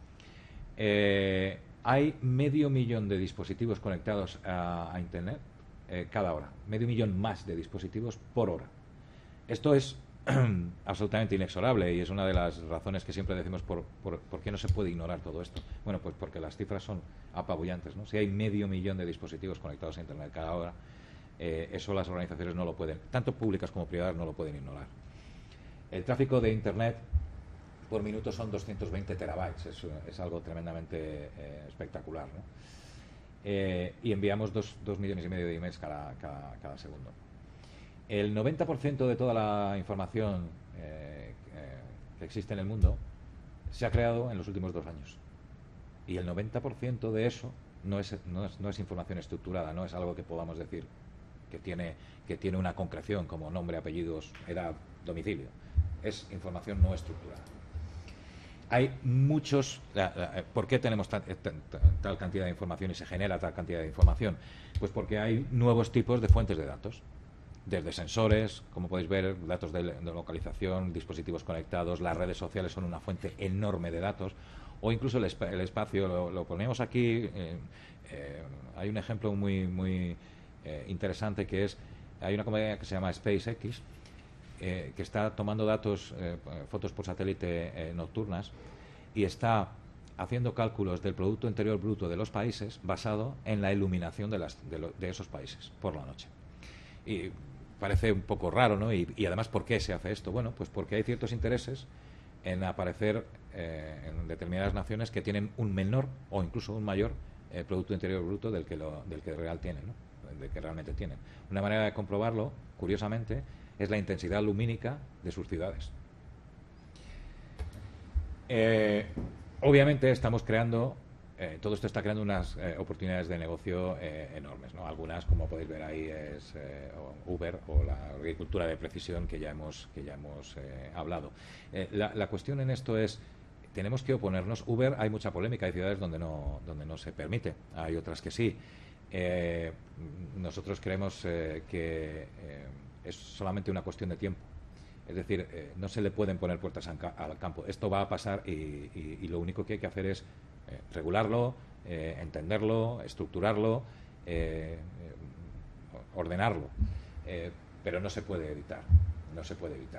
Hay 500.000 de dispositivos conectados a Internet cada hora. 500.000 más de dispositivos por hora. Esto es absolutamente inexorable y es una de las razones que siempre decimos por qué no se puede ignorar todo esto. Bueno, pues porque las cifras son apabullantes, ¿no? Si hay 500.000 de dispositivos conectados a Internet cada hora, eso las organizaciones no lo pueden, tanto públicas como privadas, no lo pueden ignorar. El tráfico de Internet por minuto son 220 terabytes, es algo tremendamente espectacular, ¿no? Y enviamos 2,5 millones de emails cada segundo. El 90% de toda la información que existe en el mundo se ha creado en los últimos 2 años. Y el 90% de eso no es información estructurada, no es algo que podamos decir que tiene una concreción como nombre, apellidos, edad, domicilio. Es información no estructurada. Hay muchos... ¿Por qué tenemos tal cantidad de información y se genera tal cantidad de información? Pues porque hay nuevos tipos de fuentes de datos. Desde sensores, como podéis ver, datos de localización, dispositivos conectados, las redes sociales son una fuente enorme de datos, o incluso el espacio, lo ponemos aquí. Hay un ejemplo muy interesante que es, hay una compañía que se llama SpaceX, que está tomando datos, fotos por satélite nocturnas, y está haciendo cálculos del Producto Interior Bruto de los países basado en la iluminación de esos países por la noche. Y parece un poco raro, ¿no? Y además, ¿por qué se hace esto? Bueno, pues porque hay ciertos intereses en aparecer en determinadas naciones que tienen un menor o incluso un mayor Producto Interior Bruto del que real tienen, ¿no? Del que realmente tienen. Una manera de comprobarlo, curiosamente, es la intensidad lumínica de sus ciudades. Obviamente estamos creando, todo esto está creando unas oportunidades de negocio enormes, ¿no? Algunas, como podéis ver ahí, es Uber o la agricultura de precisión que ya hemos hablado. La cuestión en esto es, tenemos que oponernos. Uber, hay mucha polémica, hay ciudades donde no se permite, hay otras que sí. Nosotros creemos que es solamente una cuestión de tiempo. Es decir, no se le pueden poner puertas al campo. Esto va a pasar y lo único que hay que hacer es regularlo, entenderlo, estructurarlo, ordenarlo. Pero no se puede evitar. No se puede evitar.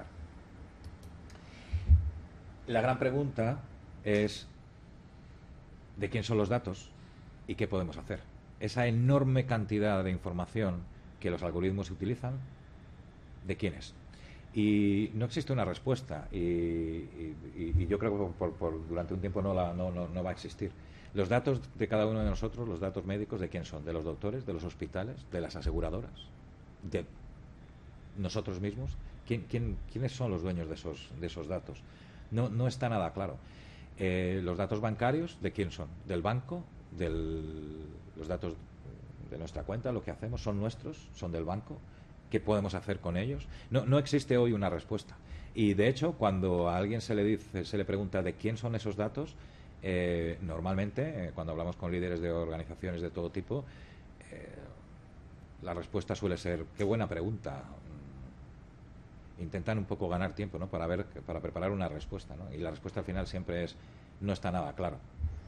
La gran pregunta es ¿de quién son los datos y qué podemos hacer? Esa enorme cantidad de información que los algoritmos utilizan, ¿de quién es? Y no existe una respuesta y yo creo que durante un tiempo no va a existir. Los datos de cada uno de nosotros, los datos médicos, ¿de quién son? ¿De los doctores, de los hospitales, de las aseguradoras, de nosotros mismos? ¿Quiénes son los dueños de esos datos? No está nada claro. Los datos bancarios, ¿de quién son? ¿Del banco? ¿Del los datos de nuestra cuenta, lo que hacemos, son nuestros, son del banco. ¿Qué podemos hacer con ellos? No existe hoy una respuesta. Y de hecho, cuando a alguien se le pregunta de quién son esos datos, normalmente, cuando hablamos con líderes de organizaciones de todo tipo, la respuesta suele ser: qué buena pregunta. Intentan un poco ganar tiempo, ¿no?, para preparar una respuesta, ¿no? Y la respuesta al final siempre es: no está nada claro.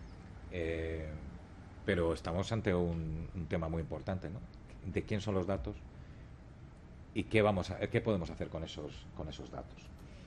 Pero estamos ante un tema muy importante, ¿no? De quién son los datos y qué podemos hacer con esos datos.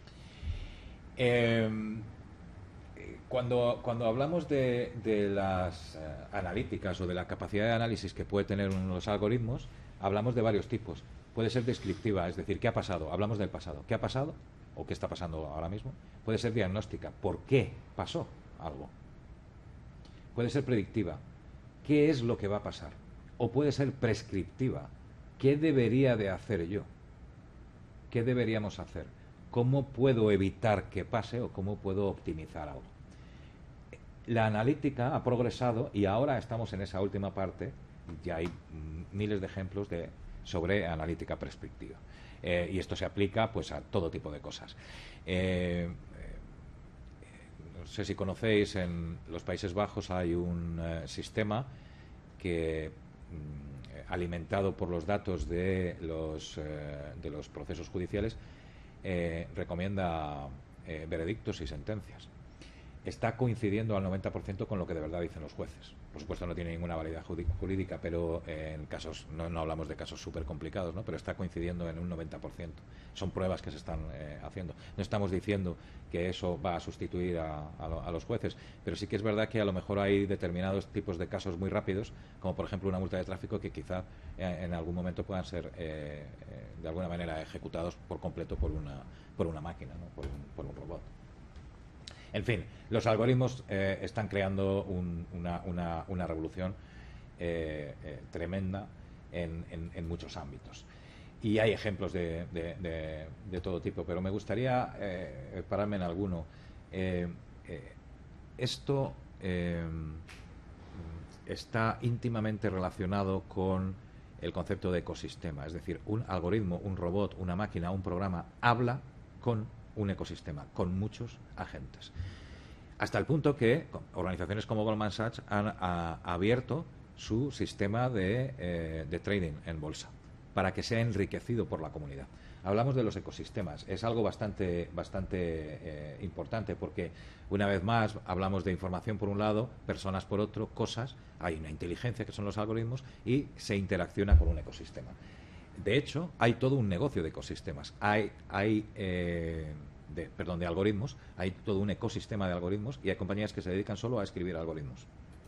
Cuando hablamos de las analíticas o de la capacidad de análisis que puede tener los algoritmos, hablamos de varios tipos. Puede ser descriptiva, es decir, ¿qué ha pasado? Hablamos del pasado. ¿Qué ha pasado? ¿O qué está pasando ahora mismo? Puede ser diagnóstica. ¿Por qué pasó algo? Puede ser predictiva. ¿Qué es lo que va a pasar? O puede ser prescriptiva. ¿Qué debería de hacer yo? ¿Qué deberíamos hacer? ¿Cómo puedo evitar que pase o cómo puedo optimizar algo? La analítica ha progresado y ahora estamos en esa última parte. Ya hay miles de ejemplos sobre analítica prescriptiva. Y esto se aplica pues a todo tipo de cosas. No sé si conocéis, en los Países Bajos hay un sistema que, alimentado por los datos de los procesos judiciales, recomienda veredictos y sentencias. Está coincidiendo al 90% con lo que de verdad dicen los jueces. Por supuesto no tiene ninguna validad jurídica, pero en casos, no hablamos de casos súper complicados, ¿no?, pero está coincidiendo en un 90%. Son pruebas que se están haciendo. No estamos diciendo que eso va a sustituir a los jueces, pero sí que es verdad que a lo mejor hay determinados tipos de casos muy rápidos, como por ejemplo una multa de tráfico, que quizá en algún momento puedan ser de alguna manera ejecutados por completo por una máquina, ¿no?, por un robot. En fin, los algoritmos están creando una revolución tremenda en muchos ámbitos. Y hay ejemplos de todo tipo, pero me gustaría pararme en alguno. Esto está íntimamente relacionado con el concepto de ecosistema. Es decir, un algoritmo, un robot, una máquina, un programa habla con un ecosistema, con muchos agentes. Hasta el punto que organizaciones como Goldman Sachs han abierto su sistema de trading en bolsa para que sea enriquecido por la comunidad. Hablamos de los ecosistemas. Es algo bastante importante, porque una vez más hablamos de información por un lado, personas por otro, cosas. Hay una inteligencia que son los algoritmos y se interacciona con un ecosistema. De hecho, hay todo un negocio de ecosistemas. De algoritmos. Hay todo un ecosistema de algoritmos y hay compañías que se dedican solo a escribir algoritmos.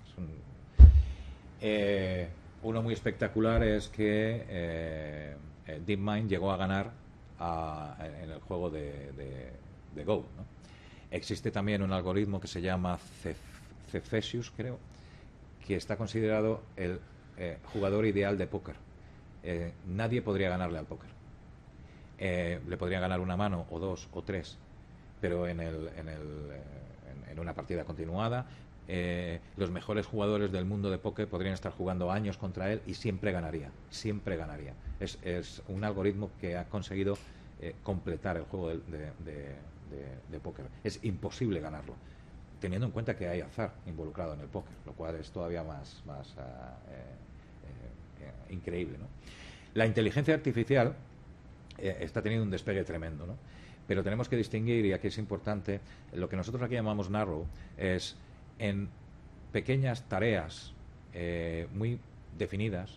Uno muy espectacular es que DeepMind llegó a ganar en el juego de Go, ¿no? Existe también un algoritmo que se llama Cefesius, creo, que está considerado el jugador ideal de póker. Nadie podría ganarle al póker. Le podría ganar una mano o dos o tres, pero en una partida continuada, los mejores jugadores del mundo de póker podrían estar jugando años contra él y siempre ganaría. Es un algoritmo que ha conseguido completar el juego de póker. Es imposible ganarlo, teniendo en cuenta que hay azar involucrado en el póker, lo cual es todavía más increíble, ¿no? La inteligencia artificial está teniendo un despegue tremendo, ¿no? Pero tenemos que distinguir, y aquí es importante, lo que nosotros aquí llamamos narrow, es en pequeñas tareas muy definidas.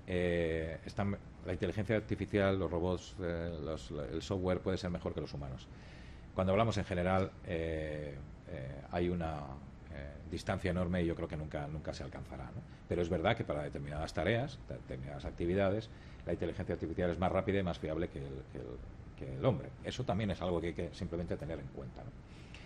La inteligencia artificial, los robots, el software puede ser mejor que los humanos. Cuando hablamos en general, hay una distancia enorme y yo creo que nunca se alcanzará, ¿no? Pero es verdad que para determinadas tareas, determinadas actividades, la inteligencia artificial es más rápida y más fiable que el hombre. Eso también es algo que hay que simplemente tener en cuenta, ¿no?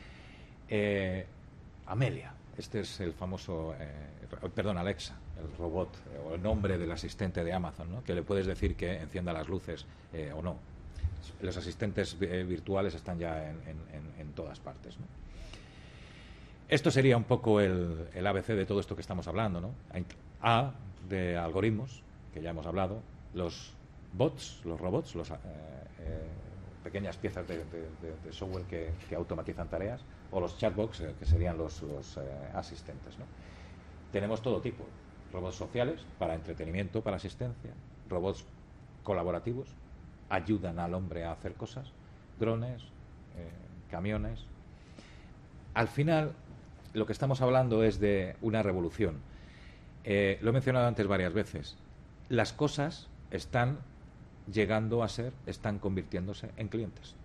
Amelia, este es el famoso, Alexa, el robot o el nombre del asistente de Amazon, ¿no?, que le puedes decir que encienda las luces o no. Los asistentes virtuales están ya en todas partes, ¿no? Esto sería un poco el ABC de todo esto que estamos hablando, ¿no? A, de algoritmos, que ya hemos hablado, los bots, los robots, pequeñas piezas de software que automatizan tareas, o los chatbots, que serían los asistentes, ¿no? Tenemos todo tipo. Robots sociales, para entretenimiento, para asistencia, robots colaborativos, ayudan al hombre a hacer cosas, drones, camiones. Al final, lo que estamos hablando es de una revolución. Lo he mencionado antes varias veces. Las cosas están convirtiéndose en clientes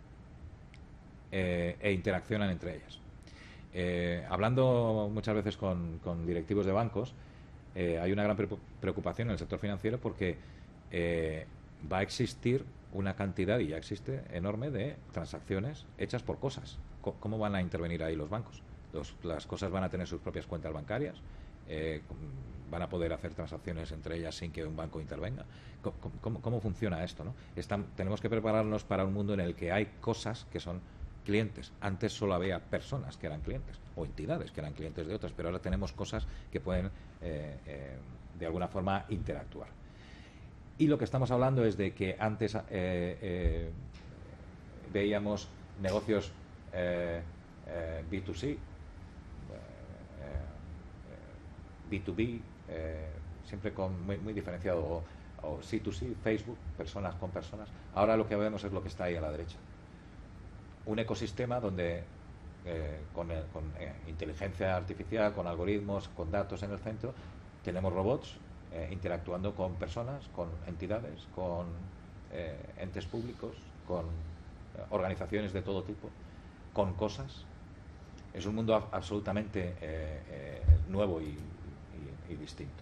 e interaccionan entre ellas. Hablando muchas veces con directivos de bancos, hay una gran preocupación en el sector financiero porque va a existir una cantidad, y ya existe, enorme de transacciones hechas por cosas. ¿Cómo van a intervenir ahí los bancos? Las cosas van a tener sus propias cuentas bancarias, van a poder hacer transacciones entre ellas sin que un banco intervenga. ¿Cómo funciona esto, ¿no? Tenemos que prepararnos para un mundo en el que hay cosas que son clientes. Antes solo había personas que eran clientes o entidades que eran clientes de otras, pero ahora tenemos cosas que pueden de alguna forma interactuar. Y lo que estamos hablando es de que antes veíamos negocios B2C, B2B, siempre muy diferenciado, o C2C, Facebook, personas con personas. Ahora lo que vemos es lo que está ahí a la derecha. Un ecosistema donde con inteligencia artificial, con algoritmos, con datos en el centro, tenemos robots interactuando con personas, con entidades, con entes públicos, con organizaciones de todo tipo, con cosas. Es un mundo absolutamente nuevo y distinto.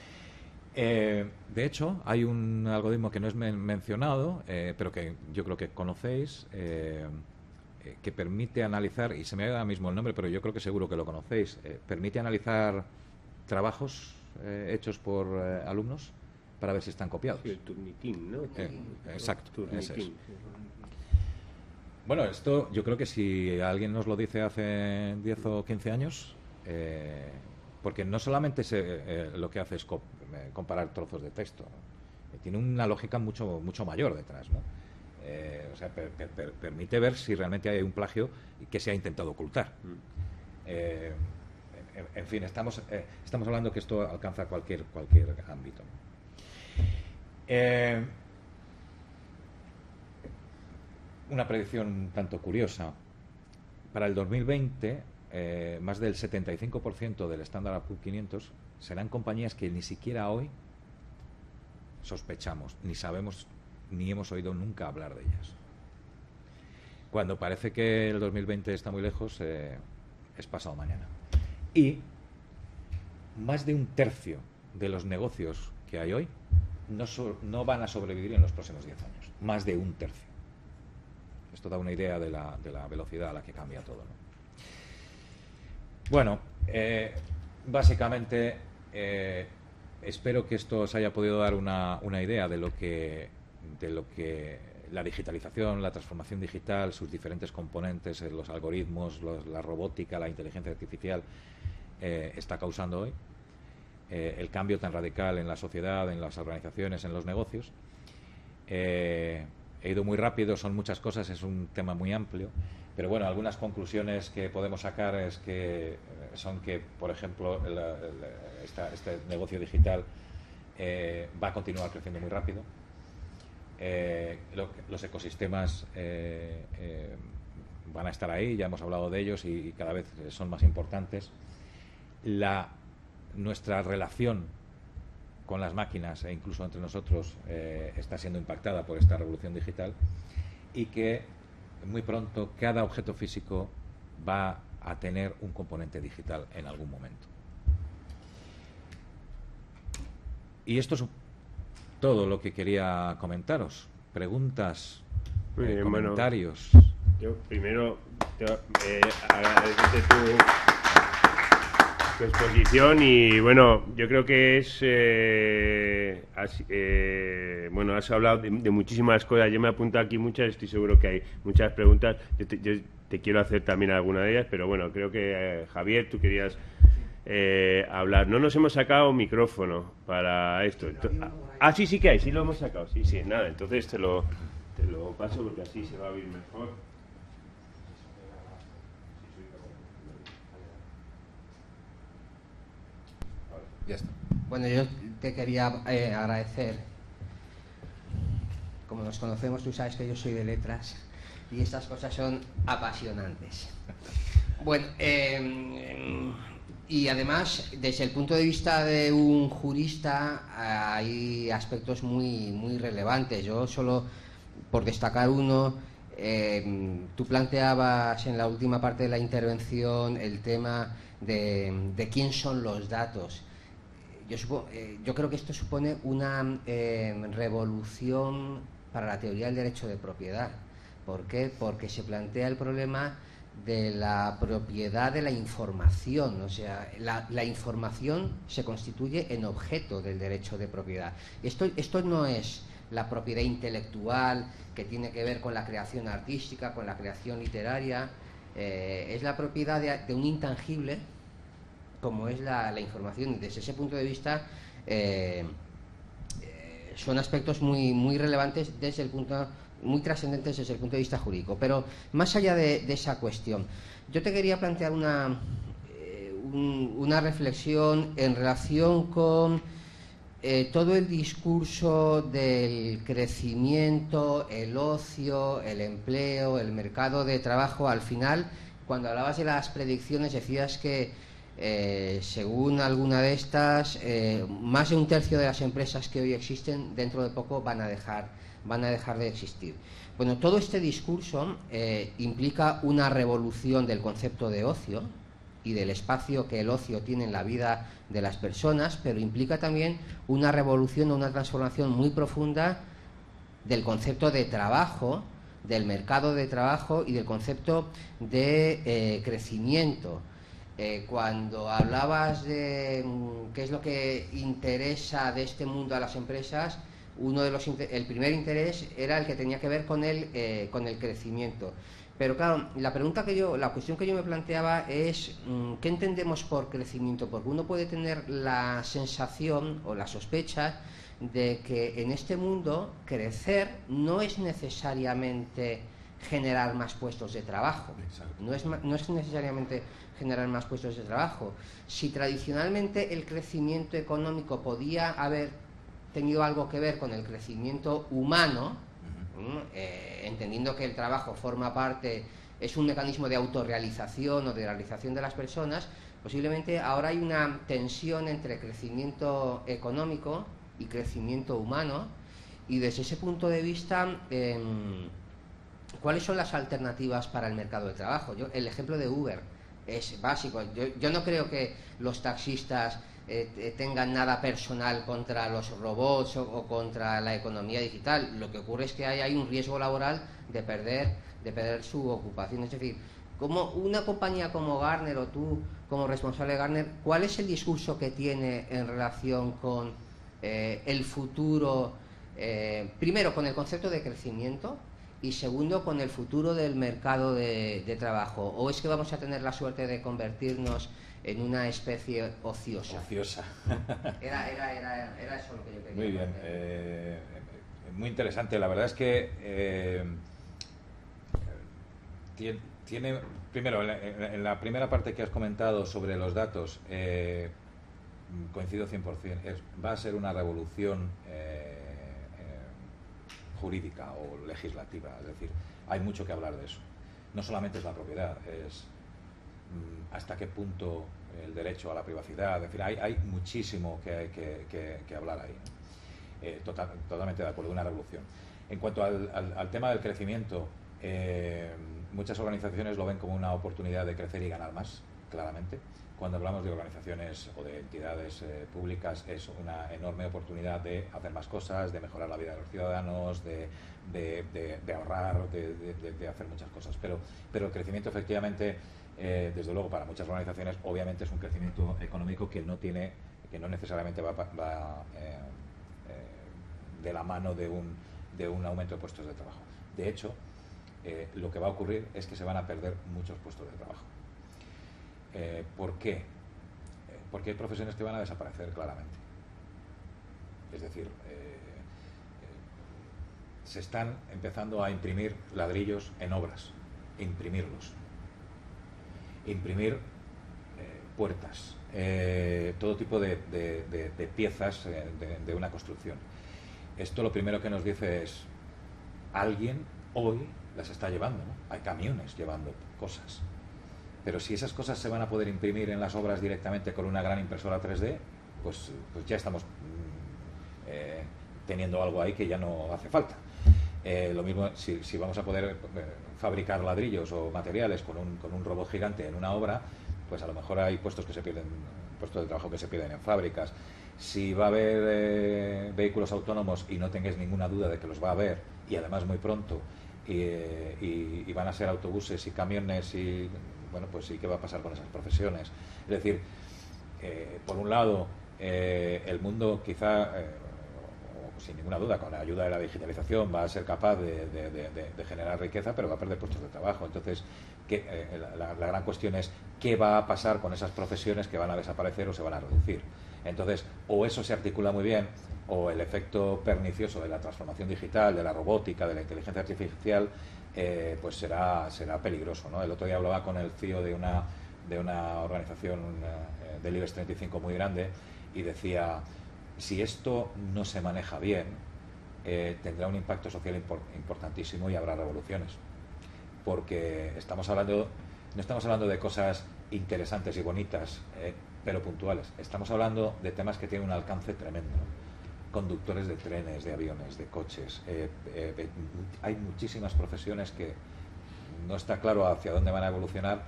De hecho, hay un algoritmo que no es mencionado, pero que yo creo que conocéis, que permite analizar, y se me da ahora mismo el nombre, pero yo creo que seguro que lo conocéis, permite analizar trabajos hechos por alumnos para ver si están copiados. Sí, el Turnitin, ¿no? Exacto. Turnitin. Bueno, esto yo creo que si alguien nos lo dice hace 10 o 15 años, porque no solamente lo que hace es comparar trozos de texto, tiene una lógica mucho mayor detrás, ¿no? O sea, permite ver si realmente hay un plagio que se ha intentado ocultar. En fin, estamos hablando que esto alcanza cualquier ámbito. Una predicción un tanto curiosa. Para el 2020, más del 75% del Standard & Poor's 500 serán compañías que ni siquiera hoy sospechamos, ni sabemos, ni hemos oído nunca hablar de ellas. Cuando parece que el 2020 está muy lejos, es pasado mañana. Y más de un tercio de los negocios que hay hoy no van a sobrevivir en los próximos 10 años. Más de un tercio. Esto da una idea de la velocidad a la que cambia todo, ¿no? Bueno, básicamente espero que esto os haya podido dar una idea de lo que la digitalización, la transformación digital, sus diferentes componentes, los algoritmos, la robótica, la inteligencia artificial está causando hoy. El cambio tan radical en la sociedad, en las organizaciones, en los negocios. He ido muy rápido, son muchas cosas, es un tema muy amplio, pero bueno, algunas conclusiones que podemos sacar son que, por ejemplo, este negocio digital va a continuar creciendo muy rápido. Los ecosistemas van a estar ahí, ya hemos hablado de ellos y cada vez son más importantes. Nuestra relación con las máquinas e incluso entre nosotros está siendo impactada por esta revolución digital, y que muy pronto cada objeto físico va a tener un componente digital en algún momento. Y esto es todo lo que quería comentaros. Preguntas, comentarios. Bueno, yo primero agradecerte tu exposición, y bueno, yo creo que has hablado de muchísimas cosas. Yo me apunto aquí muchas, estoy seguro que hay muchas preguntas. Yo te quiero hacer también alguna de ellas, pero bueno, creo que Javier, tú querías hablar. No nos hemos sacado micrófono para esto. Sí, sí que hay, sí lo hemos sacado. Sí, sí, nada, entonces te lo paso porque así se va a oír mejor. Ya está. Bueno, yo te quería agradecer. Como nos conocemos, tú sabes que yo soy de letras y estas cosas son apasionantes. Bueno, y además, desde el punto de vista de un jurista, hay aspectos muy relevantes. Yo solo, por destacar uno, tú planteabas en la última parte de la intervención el tema de quién son los datos. Yo creo que esto supone una revolución para la teoría del derecho de propiedad. ¿Por qué? Porque se plantea el problema de la propiedad de la información. O sea, la información se constituye en objeto del derecho de propiedad. Esto no es la propiedad intelectual que tiene que ver con la creación artística, con la creación literaria. Es la propiedad de un intangible como es la información. Desde ese punto de vista son aspectos muy relevantes muy trascendentes desde el punto de vista jurídico. Pero más allá de esa cuestión, yo te quería plantear una reflexión en relación con todo el discurso del crecimiento, el ocio, el empleo, el mercado de trabajo. Al final, cuando hablabas de las predicciones, decías que según alguna de estas, más de un tercio de las empresas que hoy existen dentro de poco van a dejar de existir. Bueno, todo este discurso implica una revolución del concepto de ocio y del espacio que el ocio tiene en la vida de las personas, pero implica también una revolución o una transformación muy profunda del concepto de trabajo, del mercado de trabajo y del concepto de crecimiento. Cuando hablabas de qué es lo que interesa de este mundo a las empresas, el primer interés era el que tenía que ver con el crecimiento. Pero claro, la cuestión que yo me planteaba es ¿qué entendemos por crecimiento? Porque uno puede tener la sensación o la sospecha de que en este mundo crecer no es necesariamente generar más puestos de trabajo. No es necesariamente generar más puestos de trabajo. Si tradicionalmente el crecimiento económico podía haber tenido algo que ver con el crecimiento humano, entendiendo que el trabajo forma parte, es un mecanismo de autorrealización o de realización de las personas, posiblemente ahora hay una tensión entre crecimiento económico y crecimiento humano, y desde ese punto de vista, ¿cuáles son las alternativas para el mercado de trabajo? El ejemplo de Uber es básico. Yo no creo que los taxistas tengan nada personal contra los robots o contra la economía digital. Lo que ocurre es que hay un riesgo laboral de perder su ocupación. Es decir, como una compañía como Gartner o tú como responsable de Gartner, ¿cuál es el discurso que tiene en relación con el futuro? Primero, con el concepto de crecimiento, y segundo, con el futuro del mercado de trabajo. ¿O es que vamos a tener la suerte de convertirnos en una especie ociosa? Era eso lo que yo quería. Muy bien, muy interesante. La verdad es que tiene, primero, en la primera parte que has comentado sobre los datos, coincido 100%. Va a ser una revolución jurídica o legislativa, es decir, hay mucho que hablar de eso. No solamente es la propiedad, es hasta qué punto el derecho a la privacidad, es decir, hay muchísimo que hablar ahí. Totalmente de acuerdo, una revolución. En cuanto al tema del crecimiento, muchas organizaciones lo ven como una oportunidad de crecer y ganar más, claramente. Cuando hablamos de organizaciones o de entidades públicas, es una enorme oportunidad de hacer más cosas, de mejorar la vida de los ciudadanos, de ahorrar, de hacer muchas cosas. Pero el crecimiento, efectivamente, desde luego, para muchas organizaciones, obviamente es un crecimiento económico que no necesariamente va de la mano de un aumento de puestos de trabajo. De hecho, lo que va a ocurrir es que se van a perder muchos puestos de trabajo. ¿Por qué? Porque hay profesiones que van a desaparecer claramente. Es decir, se están empezando a imprimir ladrillos en obras, imprimirlos, imprimir puertas, todo tipo de piezas de una construcción. Esto lo primero que nos dice es, alguien hoy las está llevando, ¿no? Hay camiones llevando cosas. Pero si esas cosas se van a poder imprimir en las obras directamente con una gran impresora 3D, pues ya estamos teniendo algo ahí que ya no hace falta. Lo mismo si vamos a poder fabricar ladrillos o materiales con un robot gigante en una obra, pues a lo mejor hay puestos que se pierden, puestos de trabajo que se pierden en fábricas. Si va a haber vehículos autónomos, y no tengáis ninguna duda de que los va a haber, y además muy pronto, y van a ser autobuses y camiones, y bueno, pues sí, ¿qué va a pasar con esas profesiones? Es decir, por un lado, el mundo quizá, sin ninguna duda, con la ayuda de la digitalización va a ser capaz de generar riqueza, pero va a perder puestos de trabajo. Entonces, la gran cuestión es qué va a pasar con esas profesiones que van a desaparecer o se van a reducir. Entonces, o eso se articula muy bien, o el efecto pernicioso de la transformación digital, de la robótica, de la inteligencia artificial, pues será peligroso, ¿no? El otro día hablaba con el CEO de una organización del IBEX 35 muy grande y decía, si esto no se maneja bien, tendrá un impacto social importantísimo y habrá revoluciones, porque no estamos hablando de cosas interesantes y bonitas, pero puntuales. Estamos hablando de temas que tienen un alcance tremendo. Conductores de trenes, de aviones, de coches. Hay muchísimas profesiones que no está claro hacia dónde van a evolucionar.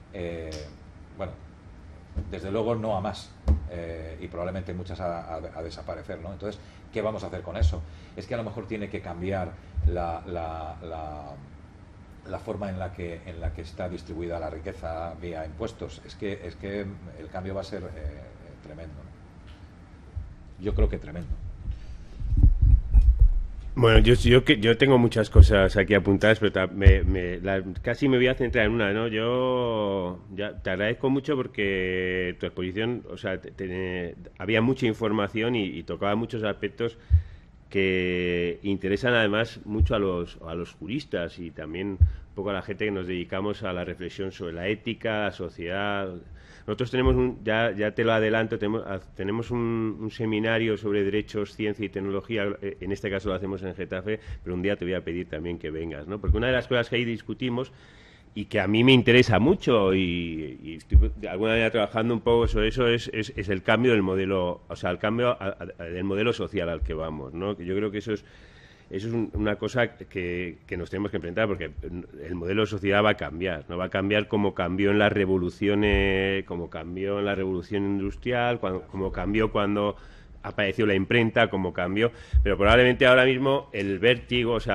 Bueno, desde luego no a más, y probablemente muchas a desaparecer, ¿no? Entonces, ¿qué vamos a hacer con eso? Es que a lo mejor tiene que cambiar la forma en la que está distribuida la riqueza vía impuestos. Es que el cambio va a ser tremendo, ¿no? Yo creo que tremendo. Bueno, yo tengo muchas cosas aquí apuntadas, pero casi me voy a centrar en una, ¿no? Yo ya te agradezco mucho porque tu exposición, o sea, había mucha información y tocaba muchos aspectos que interesan además mucho a los juristas y también un poco a la gente que nos dedicamos a la reflexión sobre la ética, la sociedad. Nosotros tenemos ya te lo adelanto, tenemos un seminario sobre derechos, ciencia y tecnología. En este caso lo hacemos en Getafe, pero un día te voy a pedir también que vengas, ¿no? Porque una de las cosas que ahí discutimos y que a mí me interesa mucho y estoy de alguna manera trabajando un poco sobre eso es el cambio del modelo, o sea, el cambio del modelo social al que vamos, ¿no? Yo creo que eso es una cosa que nos tenemos que enfrentar, porque el modelo de sociedad va a cambiar, no va a cambiar como cambió en las revoluciones, como cambió en la revolución industrial, como cambió cuando apareció la imprenta, como cambió, pero probablemente ahora mismo el vértigo, o sea,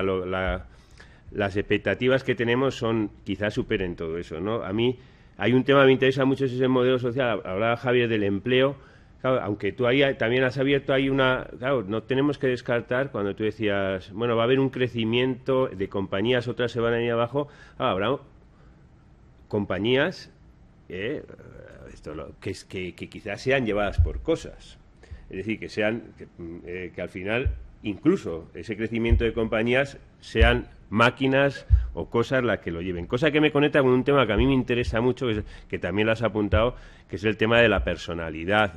las expectativas que tenemos quizás superen todo eso, ¿no? A mí hay un tema que me interesa mucho, es ese modelo social. Hablaba Javier del empleo. Claro, aunque tú ahí también has abierto ahí claro, no tenemos que descartar cuando tú decías, bueno, va a haber un crecimiento de compañías, otras se van a ir abajo. Habrá compañías que quizás sean llevadas por cosas. Es decir, que al final incluso ese crecimiento de compañías sean máquinas o cosas las que lo lleven. Cosa que me conecta con un tema que a mí me interesa mucho, que también lo has apuntado, que es el tema de la personalidad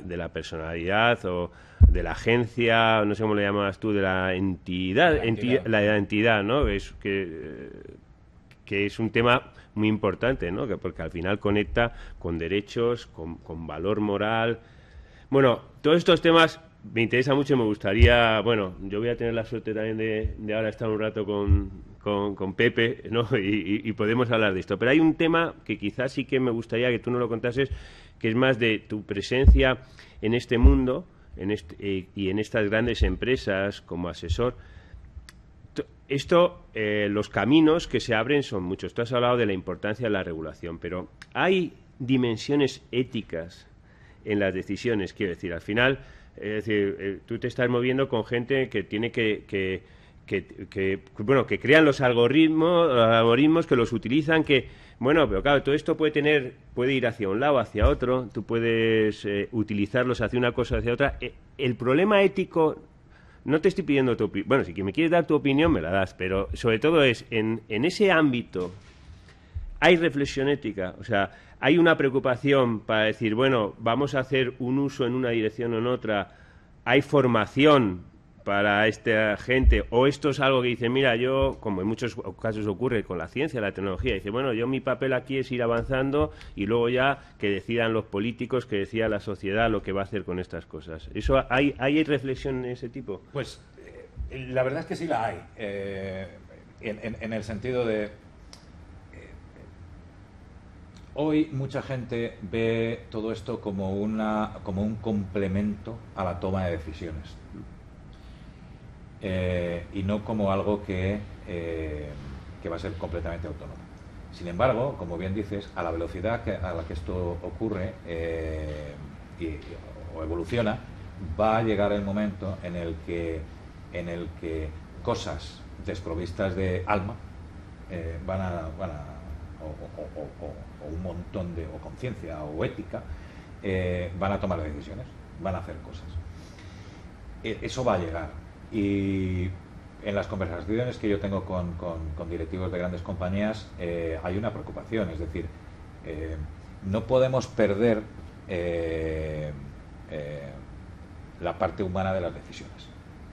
o de la agencia, no sé cómo le llamas tú, de la entidad, la identidad, ¿no? Que es un tema muy importante, ¿no? Porque al final conecta con derechos, con valor moral. Bueno, todos estos temas me interesa mucho y me gustaría, bueno, yo voy a tener la suerte también de ahora estar un rato con Pepe, ¿no? Y podemos hablar de esto. Pero hay un tema que quizás sí que me gustaría que tú nos lo contases, que es más de tu presencia en este mundo y en estas grandes empresas como asesor. Los caminos que se abren son muchos. Tú has hablado de la importancia de la regulación, pero hay dimensiones éticas en las decisiones, quiero decir, al final, es decir, tú te estás moviendo con gente que tiene que bueno, que crean los algoritmos que los utilizan, bueno, pero claro, todo esto puede ir hacia un lado, hacia otro, tú puedes utilizarlos hacia una cosa, hacia otra. El problema ético, no te estoy pidiendo tu opinión, bueno, si me quieres dar tu opinión me la das, pero sobre todo es, en ese ámbito hay reflexión ética, o sea, hay una preocupación para decir, bueno, vamos a hacer un uso en una dirección o en otra, hay formación para esta gente, o esto es algo que dice, mira, yo, como en muchos casos ocurre con la ciencia, la tecnología, dice, bueno, yo mi papel aquí es ir avanzando y luego ya que decidan los políticos, que decida la sociedad lo que va a hacer con estas cosas. ¿Eso hay reflexión en ese tipo? Pues la verdad es que sí la hay, en el sentido de... Hoy mucha gente ve todo esto como un complemento a la toma de decisiones. Y no como algo que va a ser completamente autónomo. Sin embargo, como bien dices, a la velocidad a la que esto ocurre o evoluciona, va a llegar el momento en el que cosas desprovistas de alma o un montón de conciencia o ética van a tomar decisiones, van a hacer cosas. Eso va a llegar. Y en las conversaciones que yo tengo con directivos de grandes compañías hay una preocupación, es decir, no podemos perder la parte humana de las decisiones.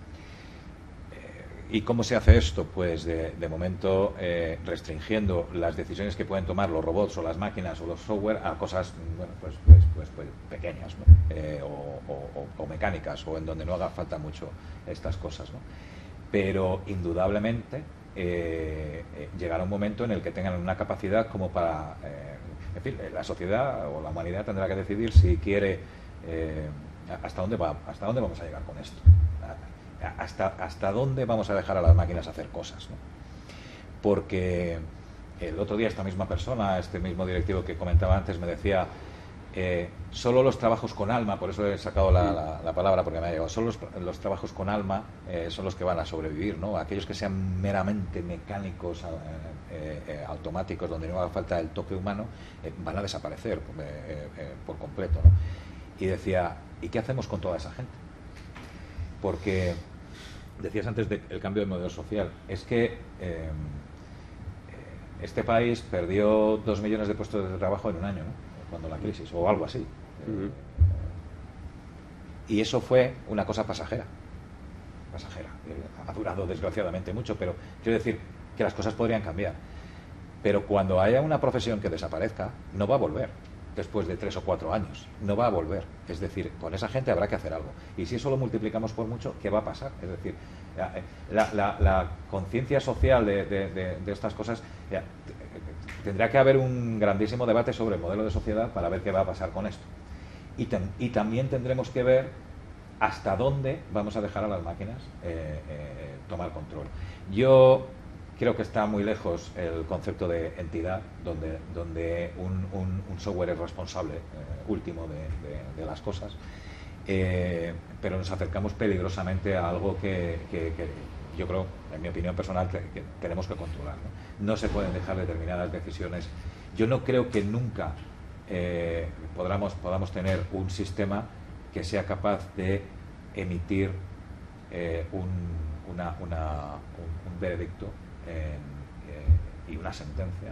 ¿Y cómo se hace esto? Pues de momento restringiendo las decisiones que pueden tomar los robots o las máquinas o los software a cosas, bueno, pues pequeñas, ¿no? o mecánicas, o en donde no haga falta mucho estas cosas, ¿no? Pero indudablemente llegará un momento en el que tengan una capacidad como para en fin, la sociedad o la humanidad tendrá que decidir si quiere hasta dónde vamos a llegar con esto, hasta dónde vamos a dejar a las máquinas hacer cosas, ¿no? Porque el otro día esta misma persona, este mismo directivo que comentaba antes, me decía solo los trabajos con alma, por eso he sacado la palabra porque me ha llegado, solo los trabajos con alma son los que van a sobrevivir, ¿no? Aquellos que sean meramente mecánicos, automáticos, donde no haga falta el toque humano, van a desaparecer por completo, ¿no? Y decía, ¿y qué hacemos con toda esa gente? Porque decías antes del cambio de modelo social, es que este país perdió 2 millones de puestos de trabajo en un año, ¿no? Cuando la crisis, o algo así. Y eso fue una cosa pasajera. Ha durado desgraciadamente mucho, pero quiero decir que las cosas podrían cambiar. Pero cuando haya una profesión que desaparezca, no va a volver después de 3 o 4 años. No va a volver. Es decir, con esa gente habrá que hacer algo. Y si eso lo multiplicamos por mucho, ¿qué va a pasar? Es decir, la conciencia social de estas cosas... tendrá que haber un grandísimo debate sobre el modelo de sociedad para ver qué va a pasar con esto. Y también tendremos que ver hasta dónde vamos a dejar a las máquinas tomar control. Yo creo que está muy lejos el concepto de entidad, donde un software es responsable último de las cosas, pero nos acercamos peligrosamente a algo que yo creo, en mi opinión personal, que tenemos que controlar, ¿no? No se pueden dejar determinadas decisiones. Yo no creo que nunca podamos tener un sistema que sea capaz de emitir un veredicto y una sentencia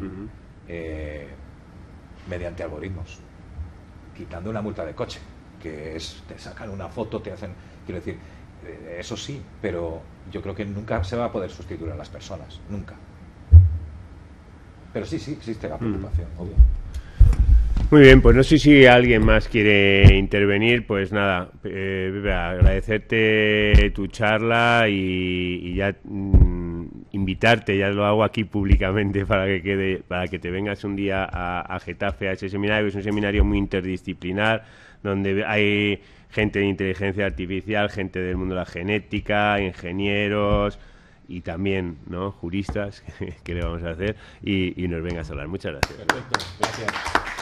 mediante algoritmos, quitando una multa de coche, que es, te sacan una foto, te hacen, quiero decir, eso sí, pero yo creo que nunca se va a poder sustituir a las personas, nunca. Pero sí existe la preocupación, obvio. Muy bien, pues no sé si alguien más quiere intervenir. Pues nada, agradecerte tu charla y ya invitarte, ya lo hago aquí públicamente para que te vengas un día a Getafe a ese seminario, que es un seminario muy interdisciplinar, donde hay gente de inteligencia artificial, gente del mundo de la genética, ingenieros y también, ¿no?, juristas, que le vamos a hacer, y nos vengas a hablar. Muchas gracias. Perfecto, gracias.